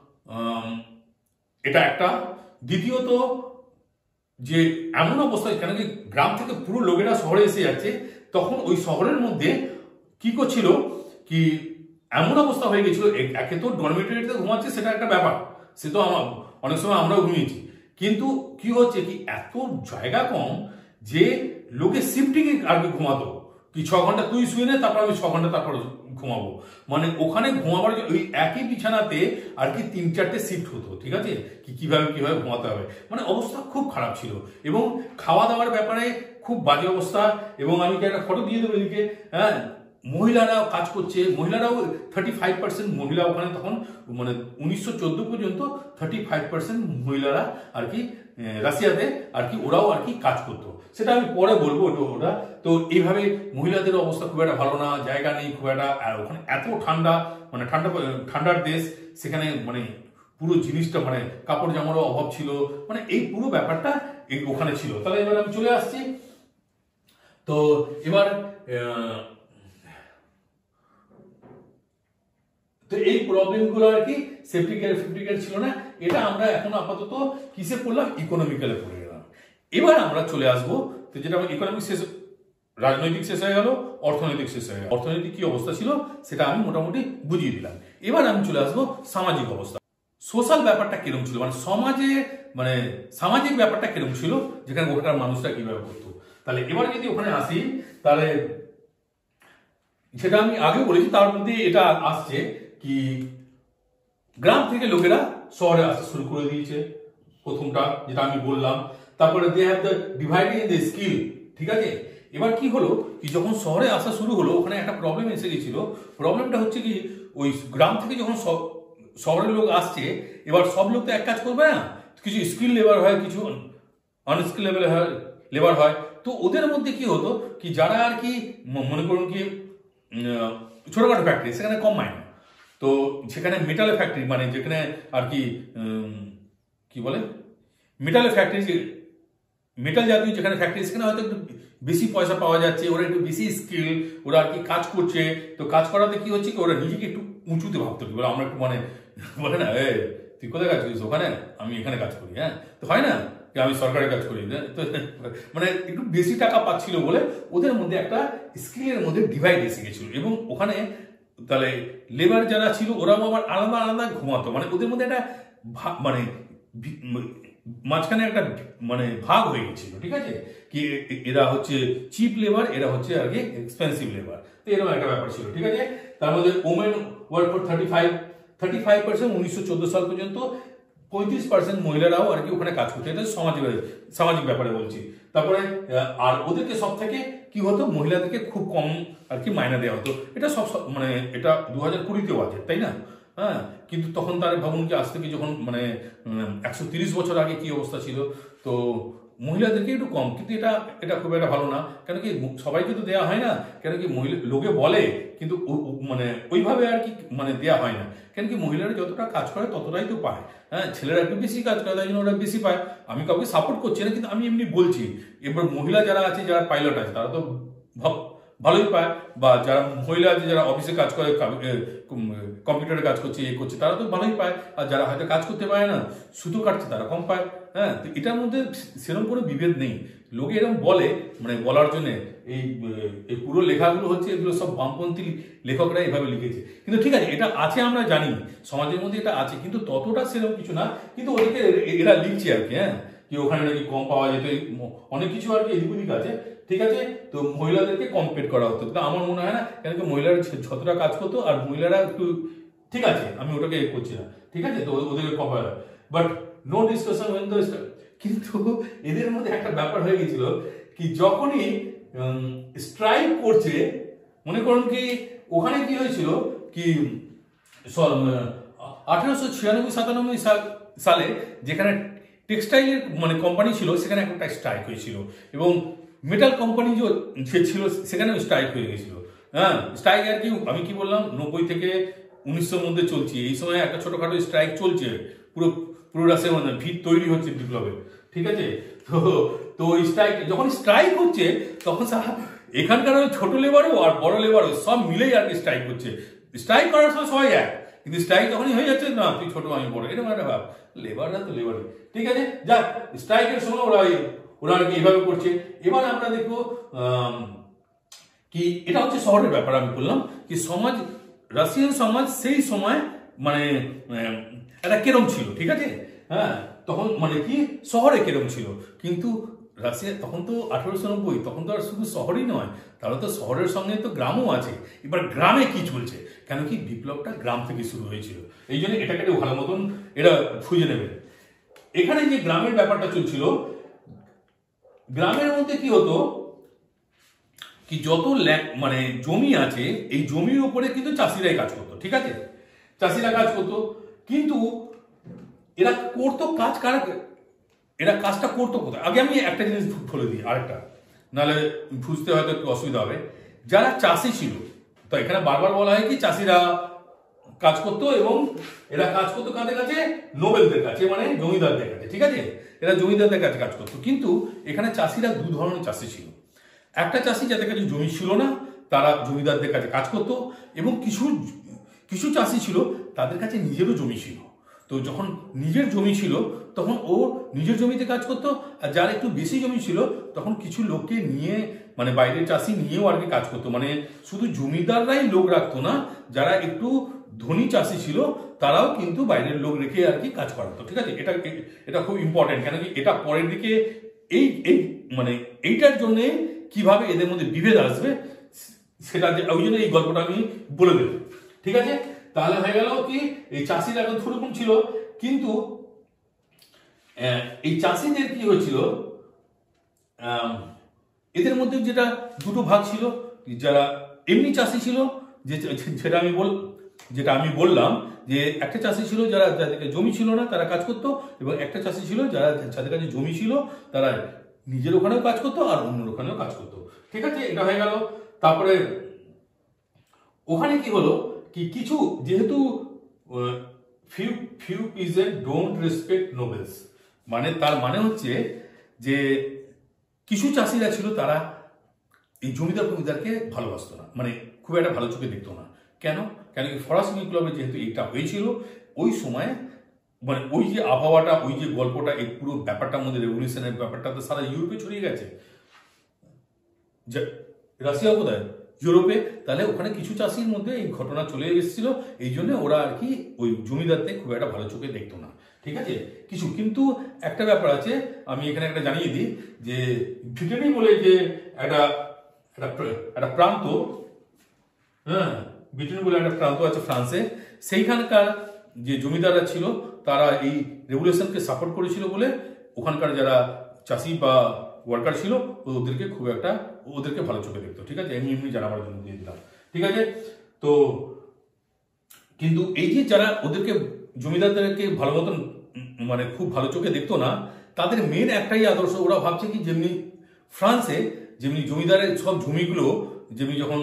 এটা একটা। দ্বিতীয়ত যে এমন অবস্থায়, কেন কি গ্রাম থেকে পুরো লোকেরা শহরে এসে যাচ্ছে, তখন ওই শহরের মধ্যে কি করছিল কি এমন অবস্থা হয়ে গেছিল, একে তো ডরমিটরিতে ঘুমাচ্ছে সেটা একটা ব্যাপার, সে তো আমার অনেক সময় আমরাও ঘুমিয়েছি, কিন্তু কি হচ্ছে কি এত জায়গা কম যে লোকে শিফটিং এ আর কি ঘুমাতো, কি ছ ঘন্টা তুই শুয়ে নে, তারপর আমি ছ ঘন্টা তারপর ঘুমাবো, মানে ওখানে ঘুমাবার ওই একই বিছানাতে আর কি তিন চারটে শিফট হতো। ঠিক আছে, কি কিভাবে কিভাবে ঘুমাতে হবে, মানে অবস্থা খুব খারাপ ছিল। এবং খাওয়া দাওয়ার ব্যাপারে খুব বাজে অবস্থা। এবং আমি একটা ফটো দিয়ে দেবো এদিকে, হ্যাঁ, মহিলারাও কাজ করছে, মহিলারাও থার্টি ফাইভ পার্সেন্ট মহিলা ওখানে তখন, মানে উনিশশো চোদ্দ পর্যন্ত থার্টি ফাইভ পার্সেন্ট মহিলারা আর কি রাশিয়াতে আর কি ওরাও আর কি কাজ করতো, সেটা আমি পরে বলবো ওটা। তো এইভাবে মহিলাদের অবস্থা খুব একটা ভালো না, জায়গা নেই খুব একটা, আর ওখানে এত ঠান্ডা, মানে ঠান্ডা ঠান্ডার দেশ, সেখানে মানে পুরো জিনিসটা মানে কাপড় জামারও অভাব ছিল, মানে এই পুরো ব্যাপারটা এই ওখানে ছিল। তাহলে এবার আমি চলে আসছি। তো এবার তো এই প্রবলেমগুলো আর কি সেফটি কেয়ার ফিফটি কেয়ার ছিল না, এটা আমরা এখন আপাতত কিসে পড়লাম, ইকোনমিক্যালে পড়ে গেলাম। এবার আমরা চলে আসবো, তো যেটা আমার ইকোনমিক শেষ, রাজনৈতিক শেষ হয়ে গেল, অর্থনৈতিক শেষ হয়ে গেল। অর্থনৈতিক কি অবস্থা ছিল সেটা আমি মোটামুটি বুঝিয়ে দিলাম। এবার আমি চলে আসবো সামাজিক অবস্থা, সোশ্যাল ব্যাপারটা কিরকম ছিল, মানে সমাজে মানে সামাজিক ব্যাপারটা কিরকম ছিল, যেখানে ওখানকার মানুষরা কিভাবে করতো। তাহলে এবার যদি ওখানে আসি, তাহলে সেটা আমি আগেও বলেছি, তার মধ্যে এটা আসছে কি গ্রাম থেকে লোকেরা শহরে আসতে শুরু করে দিয়েছে, প্রথমটা যেটা আমি বললাম। তারপরে they have the dividing the skill. ঠিক আছে, এবার কি হলো কি যখন শহরে আসা শুরু হলো, ওখানে একটা প্রবলেম এসে গেছিল। প্রবলেমটা হচ্ছে কি ওই গ্রাম থেকে যখন সব শহরের লোক আসছে, এবার সব লোক তো এক কাজ করবে না, কিছু স্কিল লেবার হয়, কিছু আনস্কিল লেভেল হয় লেবার হয়। তো ওদের মধ্যে কি হতো কি যারা আর কি মনে করুন কি ছোটখাটো ফ্যাক্টরি, সেখানে কম মাইনে, তো সেখানে মেটালের ফ্যাক্টরি, মানে যেখানে আর কি কি বলে মেটালের ফ্যাক্টরি, মেটাল জাতীয় যেখানে ফ্যাক্টরি, সেখানে হয়তো একটু বেশি পয়সা পাওয়া যাচ্ছে, ওরা একটু বেশি স্কিল, ওরা আর কি কাজ করছে। তো কাজ করাতে কি হচ্ছে কি ওরা নিজেকে একটু উঁচুতে ভাবতো, কি বলে আমরা একটু মানে বলে না, এ তুই কোথায় কাজ করিস, ওখানে আমি এখানে কাজ করি, হ্যাঁ, তো হয় না আমি সরকারি কাজ করি, তো মানে একটু বেশি টাকা পাচ্ছিল বলে ওদের মধ্যে একটা স্কিলের মধ্যে ডিভাইড এসে গেছিল। এবং ওখানে তাহলে লেবার যারা ছিল ওরাও আবার আলাদা আলাদা ঘুমাতো, মানে ওদের মধ্যে একটা মানে মাঝখানে একটা মানে ভাগ হয়ে গেছিল। ঠিক আছে, কি এরা হচ্ছে চিপ লেবার, এরা হচ্ছে আর কি এক্সপেন্সিভ লেবার, তো এরকম একটা ব্যাপার ছিল। ঠিক আছে, তার মধ্যে women work for thirty five thirty five percent উনিশশো চোদ্দ সাল পর্যন্ত, পঁয়ত্রিশ পার্সেন্ট মহিলারাও আর কি ওখানে কাজ করতো। এটা সামাজিক সামাজিক ব্যাপারে বলছি। তারপরে আর ওদেরকে সব থেকে কি হতো, মহিলাদেরকে খুব কম আর কি মাইনা দেওয়া হতো। এটা সব মানে এটা দু হাজার কুড়িতেও আছে, তাই না? হ্যাঁ, কিন্তু তখন তার ভাবুন কি আজ থেকে যখন মানে একশো তিরিশ বছর আগে কি অবস্থা ছিল, তো মহিলাদেরকে একটু কম, কিন্তু এটা এটা খুব একটা ভালো না। কেন কি সবাইকে তো দেওয়া হয় না, কেন কি মহিলা লোকে বলে, কিন্তু মানে ওইভাবে আর কি মানে দেওয়া হয় না। কেন কি মহিলারা যতটা কাজ করে ততটাই তো পায়, হ্যাঁ, ছেলেরা একটু বেশি কাজ করে, তাই জন্য ওরা বেশি পায়। আমি কাউকে সাপোর্ট করছি না, কিন্তু আমি এমনি বলছি। এবার মহিলা যারা আছে, যারা পাইলট আছে, তারা তো ভালোই পায়, বা যারা মহিলা আছে যারা অফিসে কাজ করে, কম্পিউটারে কাজ করছে, এ করছে, তারা তো ভালোই পায়। আর যারা হয়তো কাজ করতে পারে না, সুতো কাটছে, তারা কম পায়। হ্যাঁ, তো এটার মধ্যে সেরকম কোনো বিভেদ নেই। লোকে এরকম বলে, মানে বলার জন্য এই এই পুরো লেখাগুলো হচ্ছে এগুলো সব বামপন্থী লেখকরা এভাবে লিখেছে। কিন্তু ঠিক আছে, এটা আছে আমরা জানি, সমাজের মধ্যে এটা আছে, কিন্তু ততটা সেরকম কিছু না। কিন্তু ওদেরকে এরা লিখছে আর কি, হ্যাঁ, কি ওখানে নাকি কম পাওয়া যেত, অনেক কিছু আর কি এদিক ওদিক আছে। ঠিক আছে, তো মহিলাদেরকে কম্পেট করা হতো, কিন্তু আমার মনে হয় না, কেন কি মহিলারা যতটা কাজ করতো, আর মহিলারা একটু ঠিক আছে, আমি ওটাকে করছি না। ঠিক আছে, তো ওদেরকে কম হয়, but no discussion when the কিন্তু এদের মধ্যে একটা ব্যাপার হয়ে গেছিল কি যখনই স্ট্রাইক করছে, মনে করুন কি ওখানে কি হয়েছিল কি আঠারোশো ছিয়ানব্বই সাতানব্বই সালে যেখানে টেক্সটাইলের মানে কোম্পানি ছিল সেখানে একটা স্ট্রাইক হয়েছিল, এবং মেটাল কোম্পানি যে ছিল সেখানেও স্ট্রাইক হয়ে গেছিল। হ্যাঁ, স্ট্রাইক আর কি আমি কি বললাম নব্বই থেকে উনিশশোর মধ্যে চলছে, এই সময় একটা ছোটখাটো স্ট্রাইক চলছে, পুরো পুরো রাশিয়ার মধ্যে ভিড় তৈরি হচ্ছে বিপ্লবের, ঠিক আছে। তো তো স্ট্রাইক যখন স্ট্রাইক হচ্ছে তখন এখানকার ছোট লেবারও আর বড় লেবারও সব মিলেই আর কি স্ট্রাইক করছে। স্ট্রাইক করার সময় সবাই এক, কিন্তু স্ট্রাইক তখনই হয়ে যাচ্ছে না তুই ছোট আমি বড়, এরকম একটা ভাব, লেবাররা তো লেবারই, ঠিক আছে। যাক, স্ট্রাইকের সময় ওরা ওরা আর কি এইভাবে করছে। এবার আমরা দেখবো কি এটা হচ্ছে শহরের ব্যাপার, আমি বললাম কি সমাজ, রাশিয়ান সমাজ সেই সময় মানে এটা কেরম ছিল, ঠিক আছে। হ্যাঁ, তখন মানে কি শহরে কেরম ছিল, কিন্তু রাশিয়া তখন তো আঠারোশো নব্বই, তখন তো আর শুধু শহরই নয়, তাহলে তো শহরের সঙ্গে তো গ্রামও আছে। এবার গ্রামে কি চলছে, কেন কি বিপ্লবটা গ্রাম থেকে শুরু হয়েছিল, এই জন্য এটাকে ভালো মতন এটা খুঁজে নেবে। এখানে যে গ্রামের ব্যাপারটা চলছিল, গ্রামের মধ্যে কি হতো কি যত মানে জমি আছে এই জমির উপরে কিন্তু চাষিরাই কাজ করতো, ঠিক আছে, চাষিরা কাজ করতো। কিন্তু এরা করতো কাজ কারা, এরা কাজটা করতো কোথায়, আগে আমি একটা জিনিস বলে দিই আরেকটা, নাহলে বুঝতে হয়তো একটু অসুবিধা হবে। যারা চাষি ছিল, তো এখানে বারবার বলা হয় কি চাষিরা কাজ করতো, এবং এরা কাজ করতো কাদের কাছে, নোবেলদের কাছে, মানে জমিদারদের কাছে, ঠিক আছে, এরা জমিদারদের কাছে কাজ করতো। কিন্তু এখানে চাষিরা দু ধরনের চাষি ছিল, একটা চাষি যাদের কাছে জমি ছিল না তারা জমিদারদের কাছে কাজ করতো, এবং কিছু কিছু চাষি ছিল তাদের কাছে নিজেরও জমি ছিল। তো যখন নিজের জমি ছিল তখন ও নিজের জমিতে কাজ করতো, আর যার একটু বেশি জমি ছিল তখন কিছু লোককে নিয়ে মানে বাইরের চাষি নিয়েও আর কি কাজ করতো। মানে শুধু জমিদাররাই লোক রাখতো না, যারা একটু ধনী চাষি ছিল তারাও কিন্তু বাইরের লোক রেখে আর কি কাজ করাতো, ঠিক আছে। এটা এটা খুব ইম্পর্টেন্ট, কেন কি এটা পরের দিকে এই এই মানে এইটার জন্যে কিভাবে এদের মধ্যে বিভেদ আসবে সেটা, ওই জন্য এই গল্পটা আমি বলে দেব, ঠিক আছে। তাহলে হয়ে গেল কি এই চাষিরা এখন দুরকম ছিল, কিন্তু এই চাষিদের কি হয়েছিল, এদের মধ্যে যেটা দুটো ভাগ ছিল, যারা এমনি চাষি ছিল, যে যেটা আমি বল যেটা আমি বললাম যে একটা চাষি ছিল যারা যাদের জমি ছিল না তারা কাজ করতো, এবং একটা চাষি ছিল যারা যাদের কাছে জমি ছিল তারা নিজের ওখানেও কাজ করতো আর অন্যের ওখানেও কাজ করতো, ঠিক আছে। এটা হয়ে গেল। তারপরে ওখানে কি হলো কি কিছু যেহেতু few few peasant don't respect nobles, মানে তার মানে হচ্ছে যে কিছু চাষিরা ছিল তারা এই জমিদার জমিদারকে ভালোবাসতো না, মানে খুব একটা ভালো চোখে দেখতো না। কেন কেন কি ফরাসি বিপ্লবে যেহেতু এইটা হয়েছিল ওই সময়, মানে ওই যে আবহাওয়াটা, ওই যে গল্পটা, এই পুরো ব্যাপারটার মধ্যে রেভলিউশনের ব্যাপারটা তো সারা ইউরোপে ছড়িয়ে গেছে, রাশিয়া কোথায়, ইউরোপে। তাহলে ওখানে কিছু চাষির মধ্যে এই ঘটনা চলে এসেছিল, এই জন্য ওরা আর কি ওই জমিদারতে খুব একটা ভালো চোখে দেখতো না, ঠিক আছে কিছু। কিন্তু একটা ব্যাপার আছে, আমি এখানে একটা জানিয়ে দিই যে ব্রিটেনি বলে যে একটা একটা প্রান্ত, হ্যাঁ ব্রিটেন বলে একটা প্রান্ত আছে ফ্রান্সে, সেইখানকার যে জমিদাররা ছিল তারা এই রেভলিউশনকে সাপোর্ট করেছিল বলে ওখানকার যারা চাষি বা ওয়ার্কার ছিল ওদেরকে খুব একটা ওদেরকে ভালো চোখে দেখতো, ঠিক আছে। এমনি এমনি জানাবার জন্য দিয়ে দিলাম, ঠিক আছে। তো কিন্তু এই যে যারা ওদেরকে জমিদারদেরকে ভালো মতন মানে খুব ভালো চোখে দেখতো না, তাদের মেন একটাই আদর্শ, ওরা ভাবছে কি যেমনি ফ্রান্সে যেমনি জমিদারের সব জমিগুলো যেমনি যখন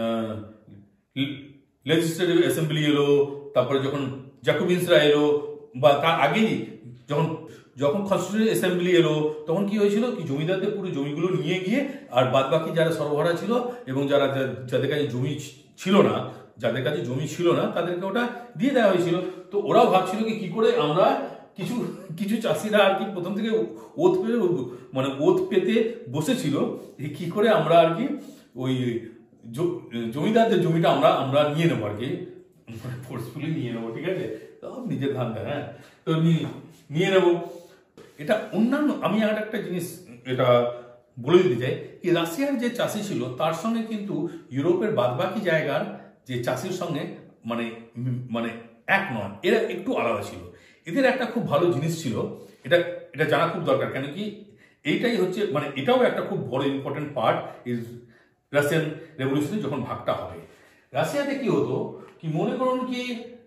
লেজিসলেটিভ অ্যাসেম্বলি এলো, তারপরে যখন জ্যাকোবিনসরা এলো, বা তার আগেই যখন যখন কনস্টিটিউশন অ্যাসেম্বলি এলো, তখন কি হয়েছিল কি জমিদারদের পুরো জমিগুলো নিয়ে গিয়ে আর বাদ বাকি যারা সরবরাহ ছিল এবং যারা যাদের কাছে জমি ছিল না যাদের কাছে জমি ছিল না তাদেরকে ওটা দিয়ে দেওয়া হয়েছিল। তো ওরাও ভাবছিল কি কি করে আমরা কিছু কিছু চাষিরা আর কি প্রথম থেকে ওত পেয়ে মানে ওত পেতে বসেছিল কি করে আমরা আর কি ওই জমিদারদের জমিটা আমরা আমরা নিয়ে নেবো আর কি, ফোর্সফুলি নিয়ে নেবো, ঠিক আছে। সব নিজের ধান্দা, হ্যাঁ তো নিয়ে নেবো। এটা অন্যান্য আমি আর একটা জিনিস এটা বলে দিতে চাই, এই রাশিয়ার যে চাষি ছিল তার সঙ্গে কিন্তু ইউরোপের বাদবাকি জায়গার যে চাষির সঙ্গে মানে মানে এক নয়, এরা একটু আলাদা ছিল। এদের একটা খুব ভালো জিনিস ছিল, এটা এটা জানা খুব দরকার, কেন কি এইটাই হচ্ছে মানে এটাও একটা খুব বড় ইম্পর্টেন্ট পার্ট ইজ রাশিয়ান রেভলিউশনে যখন ভাগটা হবে। রাশিয়াতে কি হতো কি মনে করুন কি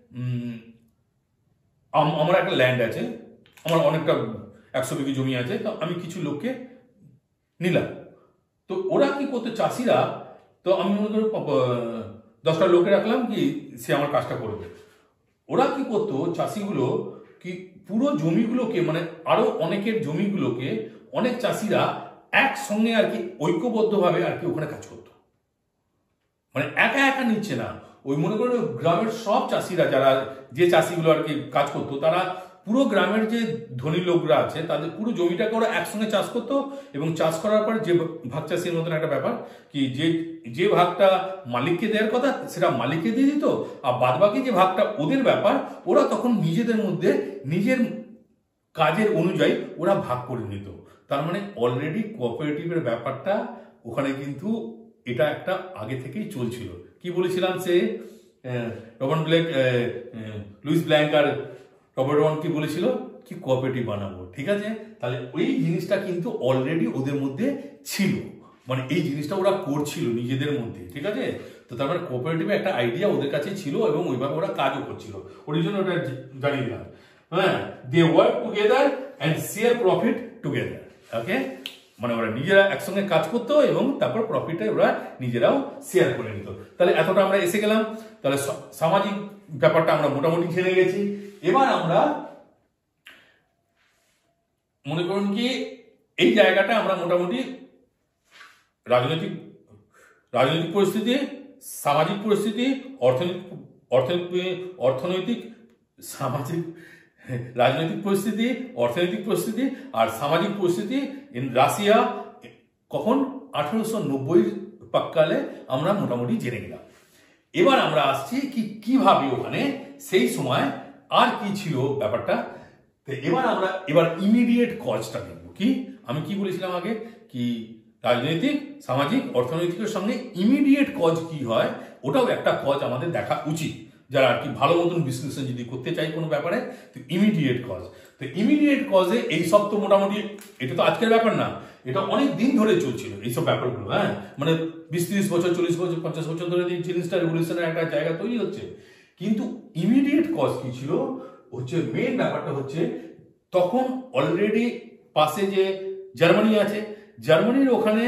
আমার একটা ল্যান্ড আছে, আমার অনেকটা একশো বিঘি জমি আছে, তো আমি কিছু লোককে নিলাম। তো ওরা কি করতো চাষিরা, তো আমি মনে করি দশটা লোকে রাখলাম কি সে আমার কাজটা করবে। ওরা কি করতো চাষিগুলো কি পুরো জমিগুলোকে মানে আরো অনেকের জমিগুলোকে অনেক চাষিরা একসঙ্গে আর কি ঐক্যবদ্ধভাবে আর কি ওখানে কাজ করতো, মানে একা একা নিচ্ছে না। ওই মনে করেন গ্রামের সব চাষিরা যারা যে চাষিগুলো আর কি কাজ করতো তারা পুরো গ্রামের যে ধনী লোকরা আছে তাদের পুরো জমিটাকে ওরা একসঙ্গে চাষ করতো, এবং চাষ করার পর যে ভাগ চাষির মতন একটা ব্যাপার কি যে যে ভাগটা মালিককে দেওয়ার কথা সেটা মালিককে দিয়ে দিত, আর বাদ বাকি যে ভাগটা ওদের ব্যাপার ওরা তখন নিজেদের মধ্যে নিজের কাজের অনুযায়ী ওরা ভাগ করে নিত। তার মানে অলরেডি কোঅপারেটিভের ব্যাপারটা ওখানে কিন্তু এটা একটা আগে থেকেই চলছিল। কি বলেছিলাম সে রবার্ট ব্ল্যাক, লুইস ব্ল্যাঙ্ক আর রবার্ট ওয়ান কি বলেছিল কি কোঅপারেটিভ বানাবো, ঠিক আছে। তাহলে ওই জিনিসটা কিন্তু অলরেডি ওদের মধ্যে ছিল, মানে এই জিনিসটা ওরা করছিল নিজেদের মধ্যে, ঠিক আছে। তো তার মানে কোঅপারেটিভে একটা আইডিয়া ওদের কাছে ছিল এবং ওইভাবে ওরা কাজও করছিল, ওর জন্য ওটা জানিয়ে দিলাম। হ্যাঁ, they work together and share profit together, okay. মানে ওরা নিজেরা একসঙ্গে কাজ করতো এবং তারপর প্রফিটে ওরা নিজেরাও শেয়ার করে নিত। তাহলে এতটা আমরা এসে গেলাম। তাহলে সামাজিক ব্যাপারটা আমরা মোটামুটি জেনে গেছি। এবার আমরা মনে করুন কি এই জায়গাটা আমরা মোটামুটি রাজনৈতিক রাজনৈতিক পরিস্থিতি, সামাজিক পরিস্থিতি, অর্থনৈতিক অর্থনৈতিক অর্থনৈতিক সামাজিক রাজনৈতিক পরিস্থিতি, অর্থনৈতিক পরিস্থিতি আর সামাজিক পরিস্থিতি ইন রাশিয়া কখন আঠারোশো নব্বই পাককালে আমরা মোটামুটি জেনে গেলাম। এবার আমরা আসছি কি কিভাবে ওখানে সেই সময় আর কি ছিল ব্যাপারটা। এবার আমরা এবার ইমিডিয়েট কজটা দেখব। কি আমি কি বলেছিলাম আগে কি রাজনৈতিক, সামাজিক, অর্থনৈতিকের সঙ্গে ইমিডিয়েট কজ কি হয় ওটাও একটা কজ আমাদের দেখা উচিত, যারা আর কি ভালো মতন বিশ্লেষণ যদি করতে চাই কোনো ব্যাপারে। তো ইমিডিয়েট কজ, তো ইমিডিয়েট কজে এই সব তো মোটামুটি এটা তো আজকের ব্যাপার না, এটা অনেক দিন ধরে চলছিল এইসব ব্যাপারগুলো। হ্যাঁ, মানে বিশ ত্রিশ বছর, চল্লিশ বছর, পঞ্চাশ বছর ধরে এই জিনিসটা রেভলিউশনের একটা জায়গা তৈরি হচ্ছে। কিন্তু ইমিডিয়েট কজ কি ছিল হচ্ছে মেন ব্যাপারটা হচ্ছে তখন অলরেডি পাশে যে জার্মানি আছে, জার্মানির ওখানে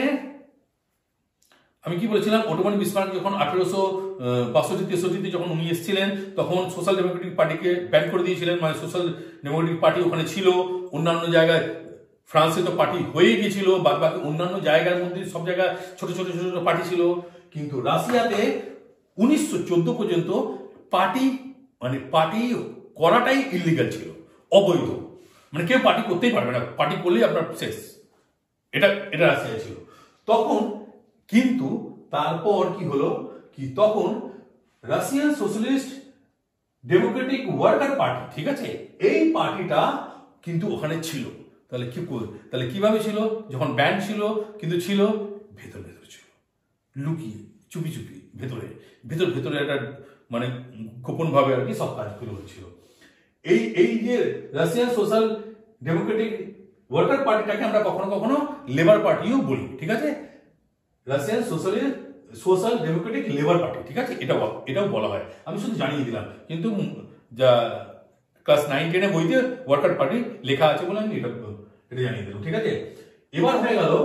আমি কি বলেছিলাম ওটোমান বিসমার্ক যখন আঠেরোশো বাষট্টি তেষট্টিতে যখন উনি এসেছিলেন তখন সোশ্যাল ডেমোক্রেটিক পার্টিকে ব্যান করে দিয়েছিলেন। মানে সোশ্যাল ডেমোক্রেটিক পার্টি ওখানে ছিল, অন্যান্য জায়গায় ফ্রান্সে তো পার্টি হয়ে গিয়েছিল, বাদ বাকি অন্যান্য জায়গার মধ্যে সব জায়গায় ছোট ছোট ছোট ছোট পার্টি ছিল। কিন্তু রাশিয়াতে উনিশশো চোদ্দ পর্যন্ত পার্টি মানে পার্টি করাটাই ইলিগাল ছিল, অবৈধ, মানে কেউ পার্টি করতেই পারবে না, পার্টি করলেই আপনার শেষ। এটা এটা রাশিয়া ছিল তখন। কিন্তু তারপর কি হলো কি তখন Russian socialist democratic worker party, ঠিক আছে, এই পার্টিটা কিন্তু ওখানে ছিল। তাহলে কি তাহলে কিভাবে ছিল, যখন ব্যান ছিল কিন্তু ছিল ভেতর ভেতর ছিল, লুকিয়ে চুপি চুপি ভেতরে ভেতর ভেতরে একটা মানে গোপন ভাবে আর কি সব কাজগুলো হচ্ছিল। এই এই যে রাশিয়ান সোশ্যাল ডেমোক্রেটিক ওয়ার্কার পার্টিটাকে আমরা কখনো কখনো লেবার পার্টিও বলি, ঠিক আছে, Russian socialist social democratic labour party, ঠিক আছে, এটা এটাও বলা হয়। আমি শুধু জানিয়ে দিলাম, কিন্তু যা ক্লাস নাইন টেনে বইতে ওয়ার্কার পার্টি লেখা আছে বলে আমি এটা এটা জানিয়ে দিলাম, ঠিক আছে। এবার হয়ে গেল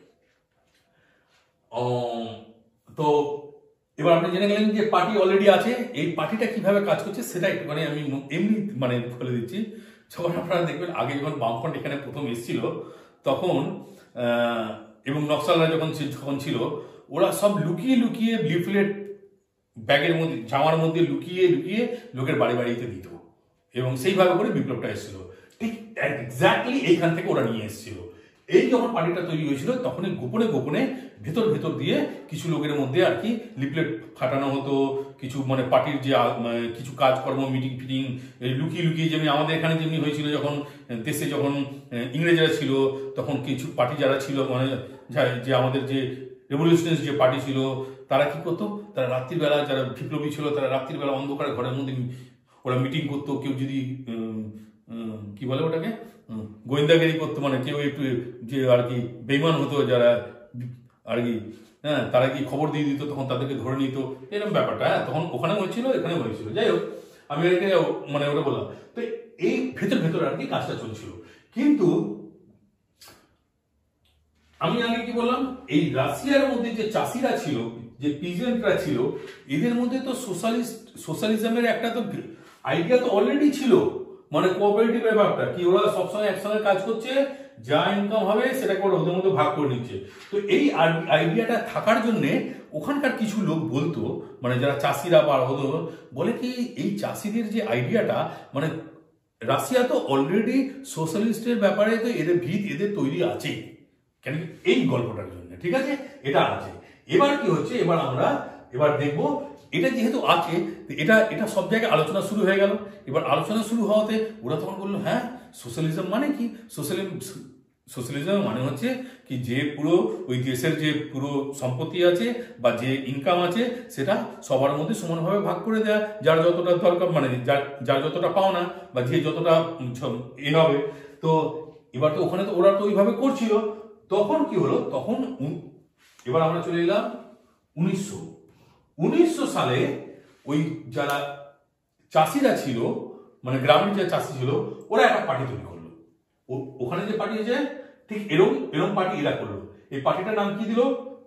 তো এবার আপনি জেনে গেলেন যে পার্টি অলরেডি আছে, এই পার্টিটা কিভাবে কাজ করছে সেটা একটুখানি আমি এমনি মানে বলে দিচ্ছি। যখন আপনারা দেখবেন আগে যখন বামফ্রন্ট এখানে প্রথম এসেছিল তখন এবং নকশালরা যখন যখন ছিল ওরা সব লুকিয়ে লুকিয়ে লিফলেট ব্যাগের মধ্যে জামার মধ্যে লুকিয়ে লুকিয়ে লোকের বাড়ি বাড়িতে দিত এবং সেইভাবে করে বিপ্লবটা এসেছিল। ঠিক এক্স্যাক্টলি এইখান থেকে ওরা নিয়ে এসেছিল। এই যখন পার্টিটা তৈরি হয়েছিল তখনই গোপনে গোপনে ভেতর ভেতর দিয়ে কিছু লোকের মধ্যে আর কি লিফলেট ফাটানো হতো, কিছু মানে পার্টির যে কিছু কাজকর্ম মিটিং ফিটিং লুকিয়ে লুকিয়ে, যেমনি আমাদের এখানে যেমনি হয়েছিল যখন দেশে যখন ইংরেজরা ছিল তখন কিছু পার্টি যারা ছিল মানে যে আমাদের যে রেভলিউশনারি যে পার্টি ছিল তারা কি করতো, তারা রাত্রিবেলা যারা বিপ্লবী ছিল তারা রাত্রিবেলা অন্ধকার ঘরের মধ্যে ওরা মিটিং করতো। কেউ যদি কি বলে ওটাকে, গোয়েন্দাগিরি করতো, মানে কেউ একটু যে আর কি বেইমান হতো যারা আর কি, হ্যাঁ তারা কি খবর দিয়ে দিত, তখন তাদেরকে ধরে নিত, এরকম ব্যাপারটা। হ্যাঁ তখন ওখানে হয়েছিল, এখানে হয়েছিল। যাই হোক, আমি এটাকে মানে ওটা বললাম। তো এই ভেতর ভেতর আর কি কাজটা চলছিল। কিন্তু আমি আগে কি বললাম, এই রাশিয়ার মধ্যে যে চাষিরা ছিল, যে পিজেন্টরা ছিল, এদের মধ্যে তো সোশ্যালিস্ট সোশ্যালিজমের একটা তো আইডিয়া তো অলরেডি ছিল, মানে কোঅপারেটিভ ব্যাপারটা কি, ওরা সবসময় একসঙ্গে কাজ করছে, যা ইনকাম হবে সেটাকে ওরা ওদের মধ্যে ভাগ করে নিচ্ছে। তো এই আইডিয়াটা থাকার জন্যে ওখানকার কিছু লোক বলতো, মানে যারা চাষিরা বা হতো, বলে কি এই চাষিদের যে আইডিয়াটা, মানে রাশিয়া তো অলরেডি সোশ্যালিস্টের ব্যাপারে তো এদের ভিত এদের তৈরি আছে, কেন এই গল্পটার জন্য, ঠিক আছে, এটা আছে। এবার কি হচ্ছে, এবার আমরা এবার দেখবো এটা যেহেতু আছে, এটা এটা সব জায়গায় আলোচনা শুরু হয়ে গেল। এবার আলোচনা শুরু হওয়াতে ওরা তখন বললো, হ্যাঁ সোশ্যালিজম মানে কি, সোশ্যালিজম সোশ্যালিজম মানে হচ্ছে কি যে পুরো ওই দেশের যে পুরো সম্পত্তি আছে বা যে ইনকাম আছে সেটা সবার মধ্যে সমানভাবে ভাগ করে দেয়া, যার যতটা দরকার, মানে যার যার যতটা পাওনা বা যে যতটা এ হবে। তো এবার তো ওখানে তো ওরা তো ওইভাবে করছিল। তখন কি হলো, তখন এবার আমরা চলে এলাম উনিশশো উনিশশো সালে ওই যারা চাষিরা ছিল, মানে গ্রামের যে চাষি ছিল, ওরা একটা পার্টি তৈরি করলো। ওখানে যে পার্টি আছে ঠিক এরকম এরকম পার্টি এরা করলো। এই পার্টিটার নাম কি দিল,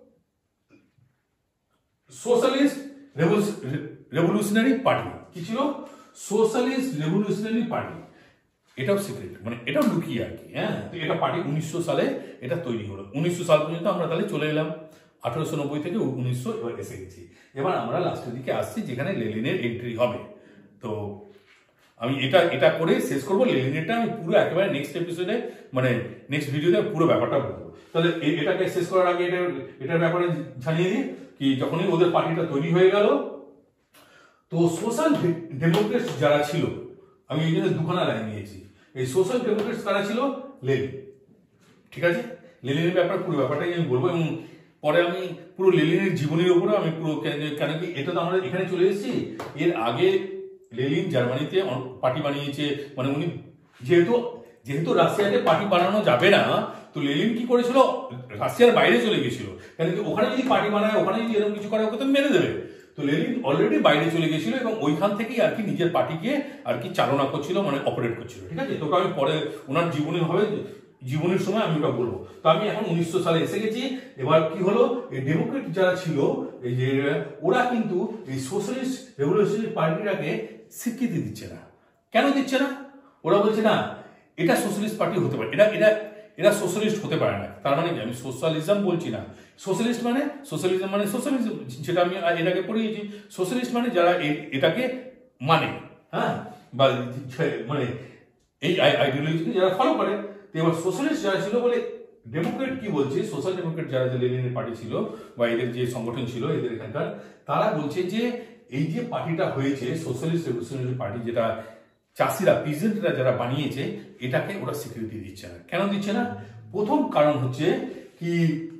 সোশ্যালিস্ট রেভলিউশনারি পার্টি। কি ছিল, সোশ্যালিস্ট রেভলিউশনারি পার্টি। এটাও সিক্রেট, মানে এটাও লুকিয়ে আর কি। হ্যাঁ, এটা পার্টি উনিশশো সালে এটা তৈরি হলো। উনিশশো সাল পর্যন্ত আমরা তাহলে চলে এলাম, আঠারোশো নব্বই থেকে উনিশশো এবার এসে গেছি। এবার আমরা লাস্টের দিকে আসছি যেখানে লেনিনের এন্ট্রি হবে। তো আমি এটা এটা করে শেষ করবো। লেনিনেরটা আমি পুরো একেবারে নেক্সট এপিসোডে, মানে নেক্সট ভিডিওতে পুরো ব্যাপারটা বলবো। তাহলে এটাকে শেষ করার আগে এটা এটার ব্যাপারে জানিয়ে দিই কি, যখনই ওদের পার্টিটা তৈরি হয়ে গেল, তো সোশ্যাল ডেমোক্রেটস যারা ছিল, আমি এই জন্য দুখানা লাইন নিয়েছি। এই সোশ্যাল ডেমোক্রেটস কারা ছিল, লেনিন, ঠিক আছে। লেনিনের ব্যাপারে পুরো ব্যাপারটাই আমি বলবো, এবং পরে আমি পুরো লেনিনের জীবনের উপরে আমি পুরো, কেন কি এটা তো আমরা এখানে চলে এসেছি। এর আগে লেনিন জার্মানিতে পার্টি বানিয়েছে, মানে উনি যেহেতু যেহেতু রাশিয়াতে পার্টি বানানো যাবে না, তো লেনিন কি করেছিল, রাশিয়ার বাইরে চলে গেছিল। কেন কি ওখানে যদি পার্টি বানায়, ওখানে যদি এরকম কিছু করে, ওকে তো মেরে দেবে। তো লেনিন অলরেডি বাইরে চলে গেছিল এবং ওইখান থেকেই আর কি নিজের পার্টিকে আর কি চালনা করছিল, মানে অপারেট করছিল, ঠিক আছে। তোকে আমি পরে ওনার জীবনে হবে জীবনের সময় আমি ওটা বলবো। তো আমি এখন উনিশশো সালে এসে গেছি। এবার কি হলো, এই ডেমোক্রেট যারা ছিল, এই যে ওরা কিন্তু এই সোশ্যালিস্ট রেভলিউশনারি পার্টিটাকে স্বীকৃতি দিচ্ছে না। কেন দিচ্ছে না? ওরা বলছে না, এটা সোশ্যালিস্ট পার্টি হতে পারে, এটা এটা এরা সোশ্যালিস্ট হতে পারে না। তার মানে কি, আমি সোশ্যালিজম বলছি না। সোশ্যালিস্ট মানে সোশ্যালিজম মানে সোশ্যালিজম, যেটা আমি এটাকে পড়িয়েছি। সোশ্যালিস্ট মানে যারা এটাকে মানে, হ্যাঁ, বা মানে এই আইডিওলজিকে যারা ফলো করে। এবার সোশ্যালিস্ট যারা ছিল বলে, ডেমোক্রেট কি বলছে, সোশ্যাল ডেমোক্রেট যারা যে লেনিনের পার্টি ছিল বা এদের যে সংগঠন ছিল এদের এখানকার, তারা বলছে যে এই যে পার্টিটা হয়েছে সোশ্যালিস্ট রেভলিউশনারি পার্টি, যেটা চাষিরা পিজেন্টরা যারা বানিয়েছে, এটাকে ওরা স্বীকৃতি দিচ্ছে না। কেন দিচ্ছে না? প্রথম কারণ হচ্ছে কি,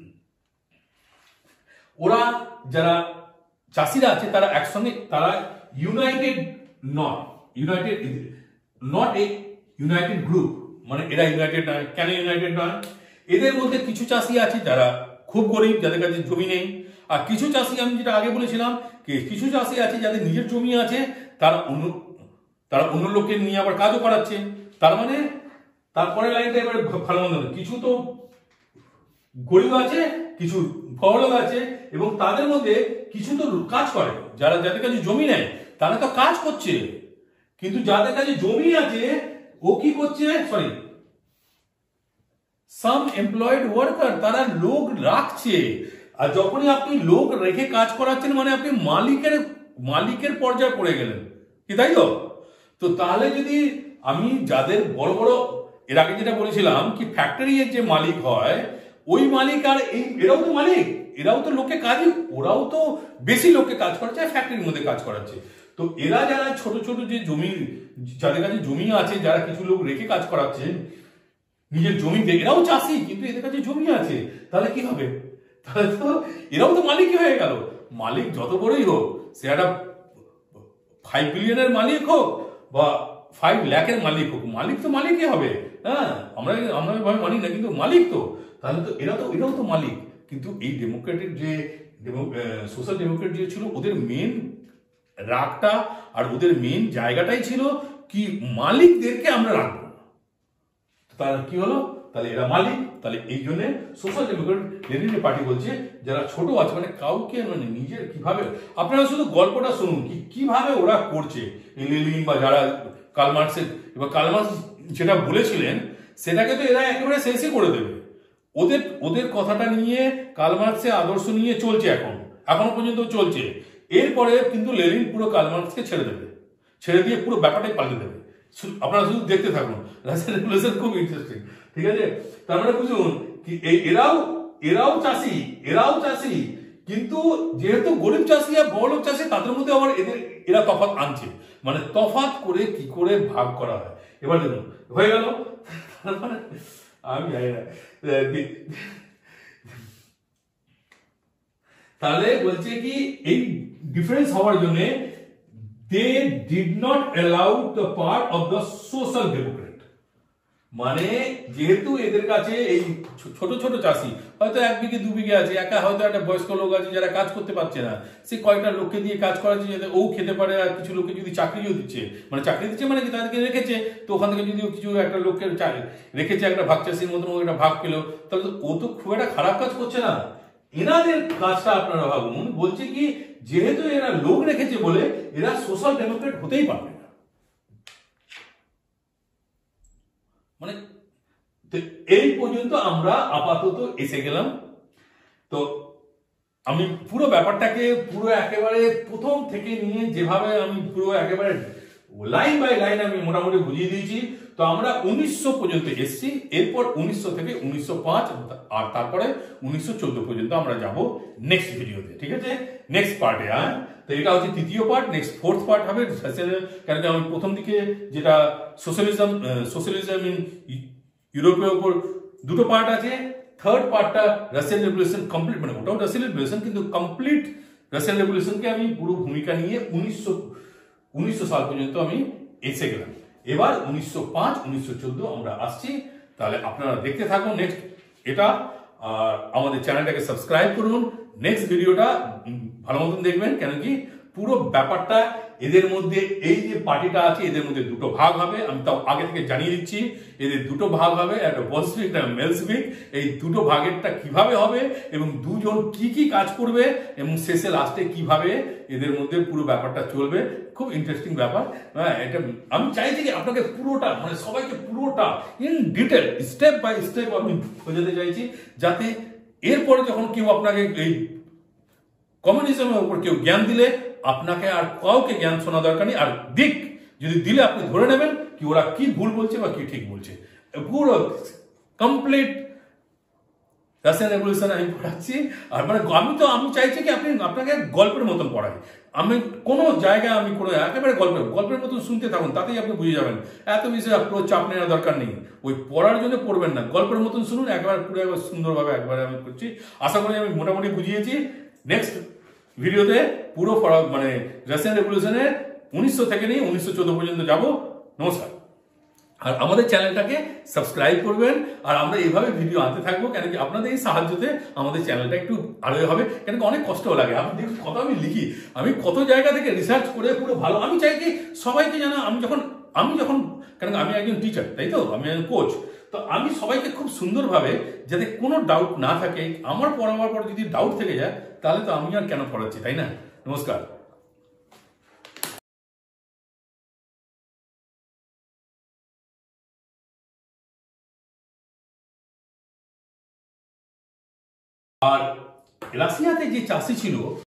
ওরা যারা চাষিরা আছে তারা একসঙ্গে, তারা united not united not a united group, মানে এরা ইউনাইটেড নয়। কেন ইউনাইটেড নয়? এদের মধ্যে কিছু চাষি আছে যারা খুব গরিব, যাদের কাছে জমি নেই, আর কিছু চাষি, আমি যেটা আগে বলেছিলাম, কিছু চাষি আছে যাদের নিজের জমি আছে, তারা অন্য তারা অন্য লোককে নিয়ে আবার কাজও করাচ্ছে। তার মানে তারপরে লাইনটা এবার ভালো মন্দ, কিছু তো গরিব আছে, কিছু বড়লোক আছে, এবং তাদের মধ্যে কিছু তো কাজ করে, যারা যাদের কাছে জমি নেয় তারা তো কাজ করছে, কিন্তু যাদের কাছে জমি আছে ও কি করছে, সরি সাম এমপ্লয়েড ওয়ার্কার, তারা লোক রাখছে। আর যখনই আপনি লোক রেখে কাজ করাচ্ছেন, মানে আপনি মালিকের মালিকের পর্যায়ে পড়ে গেলেন, কি তাই তো? তো তাহলে যদি আমি যাদের বড় বড়, এর আগে যেটা বলেছিলাম কি ফ্যাক্টরি এর যে মালিক হয়, ওই মালিক আর এই এরাও তো মালিক, এরাও তো লোকে কাজ, ওরাও তো বেশি লোককে কাজ করাচ্ছে, ফ্যাক্টরির মধ্যে কাজ করাচ্ছে। তো এরা যারা ছোট ছোট যে জমি, যাদের কাছে জমি আছে, যারা কিছু লোক রেখে কাজ করাচ্ছে নিজের জমিতে, এরাও চাষি কিন্তু এদের কাছে জমি আছে, তাহলে কি হবে? তাহলে তো এরাও তো মালিকই হয়ে গেল। মালিক যত বড়ই হোক, সে একটা ফাইভ বিলিয়নের মালিক হোক বা ফাইভ লাখের মালিক হোক, মালিক তো মালিকই হবে। হ্যাঁ, আমরা আমরা ভাবে মানি না, কিন্তু মালিক তো, তাহলে তো এরা তো এরাও তো মালিক। কিন্তু এই ডেমোক্রেটিক যে সোশ্যাল ডেমোক্রেট যে ছিল, ওদের মেন রাগটা আর ওদের মেন জায়গাটাই ছিল কি মালিকদেরকে আমরা রাখবো। তাহলে কি হলো, তাহলে এরা মালিক, তাহলে এই জন্য সোশ্যাল ডেমোক্রেট লেনিনের পার্টি বলছে যারা ছোট আছে মানে কাউকে মানে নিজের কিভাবে, আপনারা শুধু গল্পটা শুনুন কি কিভাবে ওরা করছে লেনিন বা যারা কার্ল মার্কসের, এবার কার্ল মার্কস যেটা বলেছিলেন সেটাকে তো এরা একেবারে শেষই করে দেবে। ওদের ওদের কথাটা নিয়ে কার্ল মার্কসের আদর্শ নিয়ে চলছে, এখন এখনো পর্যন্ত চলছে। এরপরে কিন্তু লেনিন পুরো কার্ল মার্কসকে ছেড়ে দেবে, ছেড়ে দিয়ে পুরো ব্যাপারটাই পাল্টে দেবে। আপনারা শুধু দেখতে থাকুন, রাশিয়ান রেভলিউশন খুব ইন্টারেস্টিং, ঠিক আছে? তার মানে বুঝুন কি এরাও এরাও চাষি, এরাও চাষি, কিন্তু যেহেতু গরিব চাষি আর বড়লোক চাষি তাদের মধ্যে আবার এদের এরা তফাৎ আনছে, মানে তফাৎ করে কি করে ভাগ করা হয়। এবার দেখুন হয়ে গেল, আমি জানি না। তাহলে বলছে কি এই ডিফারেন্স হওয়ার জন্য they did not allow the part of the social democrat, মানে যেহেতু এদের কাছে এই ছোট ছোট চাষি হয়তো এক বিঘে দু বিঘে আছে, একা হয়তো একটা বয়স্ক লোক আছে যারা কাজ করতে পারছে না, সে কয়েকটা লোককে দিয়ে কাজ করাচ্ছে যাতে ও খেতে পারে, আর কিছু লোককে যদি চাকরিও দিচ্ছে, মানে চাকরি দিচ্ছে মানে কি তাদেরকে রেখেছে, তো ওখান থেকে যদি কিছু একটা লোককে রেখেছে একটা ভাগ চাষির মতন, ও একটা ভাগ পেলো, তাহলে তো ও তো খুব একটা খারাপ কাজ করছে না। এনাদের কাজটা আপনারা ভাবুন, বলছে কি যেহেতু এরা লোক রেখেছে বলে এরা সোশ্যাল ডেমোক্রেট হতেই পারবে না, মানে এই পর্যন্ত আমরা আপাতত এসে গেলাম। তো আমি পুরো ব্যাপারটাকে পুরো একেবারে প্রথম থেকে নিয়ে যেভাবে আমি পুরো একেবারে লাইন বাই লাইন আমি মোটামুটি বুঝিয়ে দিয়েছি। তো আমরা উনিশশো পর্যন্ত এসছি, এরপর উনিশশো থেকে উনিশশো পাঁচ আর তারপরে উনিশশো চোদ্দ পর্যন্ত আমরা যাব নেক্সট ভিডিওতে, ঠিক আছে? নেক্সট পার্টে। হ্যাঁ, তো এটা হচ্ছে তৃতীয় পার্ট, নেক্সট ফোর্থ পার্ট হবে। কেন কি আমি প্রথম দিকে যেটা সোশ্যালিজম সোশ্যালিজম ইন ইউরোপের উপর দুটো পার্ট আছে, থার্ড পার্টটা রাশিয়ান রেভলিউশন কমপ্লিট, মানে ওটাও রাশিয়ান রেভলিউশন কিন্তু কমপ্লিট রাশিয়ান রেভলিউশনকে আমি পুরো ভূমিকা নিয়ে উনিশশো উনিশশো সাল পর্যন্ত আমি এসে গেলাম। এবার উনিশশো পাঁচ উনিশশো চোদ্দ আমরা আসছি, তাহলে আপনারা দেখতে থাকুন নেক্সট এটা। আর আমাদের চ্যানেলটাকে সাবস্ক্রাইব করুন, নেক্সট ভিডিওটা ভালো মতন দেখবেন। কেন কি পুরো ব্যাপারটা এদের মধ্যে এই যে পার্টিটা আছে এদের মধ্যে দুটো ভাগ হবে, আমি তাও আগে থেকে জানিয়ে দিচ্ছি। এদের দুটো ভাগ হবে, একটা বলসভিক একটা মেলসভিক। এই দুটো ভাগেরটা কিভাবে হবে এবং দুজন কি কি কাজ করবে এবং শেষে লাস্টে কিভাবে এদের মধ্যে পুরো ব্যাপারটা চলবে, খুব ইন্টারেস্টিং ব্যাপার। হ্যাঁ, এটা আমি চাইছি যে আপনাকে পুরোটা মানে সবাইকে পুরোটা in detail step by step আমি বোঝাতে চাইছি, যাতে এরপরে যখন কেউ আপনাকে এই কমিউনিজমের উপর কেউ জ্ঞান দিলে আপনাকে আর কাউকে জ্ঞান শোনা দরকার নেই। আর দিক যদি দিলে আপনি ধরে নেবেন কি ওরা কি ভুল বলছে বা কি ঠিক বলছে। পুরো কমপ্লিট রাশিয়ান রেভলিউশন আমি পড়াচ্ছি। আর মানে আমি তো আমি চাইছি কি আপনি আপনাকে গল্পের মতন পড়াই, আমি কোনো জায়গায় আমি কোনো একেবারে গল্পের গল্পের মতন শুনতে থাকুন, তাতেই আপনি বুঝে যাবেন। এত বেশি আপনার চাপ নেওয়ার দরকার নেই, ওই পড়ার জন্য পড়বেন না, গল্পের মতন শুনুন। একবার পুরো একবার সুন্দরভাবে একবারে আমি করছি, আশা করি আমি মোটামুটি বুঝিয়েছি। নেক্সট ভিডিওতে পুরো মানে রাশিয়ান রেভলিউশনের উনিশশো থেকে নিয়ে উনিশশো চোদ্দ পর্যন্ত যাব। নমস্কার। আর আমাদের চ্যানেলটাকে সাবস্ক্রাইব করবেন, আর আমরা এইভাবে ভিডিও আনতে থাকবো। কেন কি আপনাদের এই সাহায্যতে আমাদের চ্যানেলটা একটু আরো হবে। কেন কি অনেক কষ্ট লাগে, আপনি দেখুন কত আমি লিখি, আমি কত জায়গা থেকে রিসার্চ করে পুরো ভালো। আমি চাই কি সবাইকে জানা, আমি যখন আমি যখন কেন আমি একজন টিচার, তাই তো আমি একজন কোচ, তো আমি সবাইকে খুব সুন্দরভাবে যাতে কোনো ডাউট না থাকে, আমার পড়াবার পর যদি ডাউট থেকে যায় তাহলে তো আমি আর কেন পড়াচ্ছি, তাই না? নমস্কার। আর রাশিয়াতে যে চাষি ছিল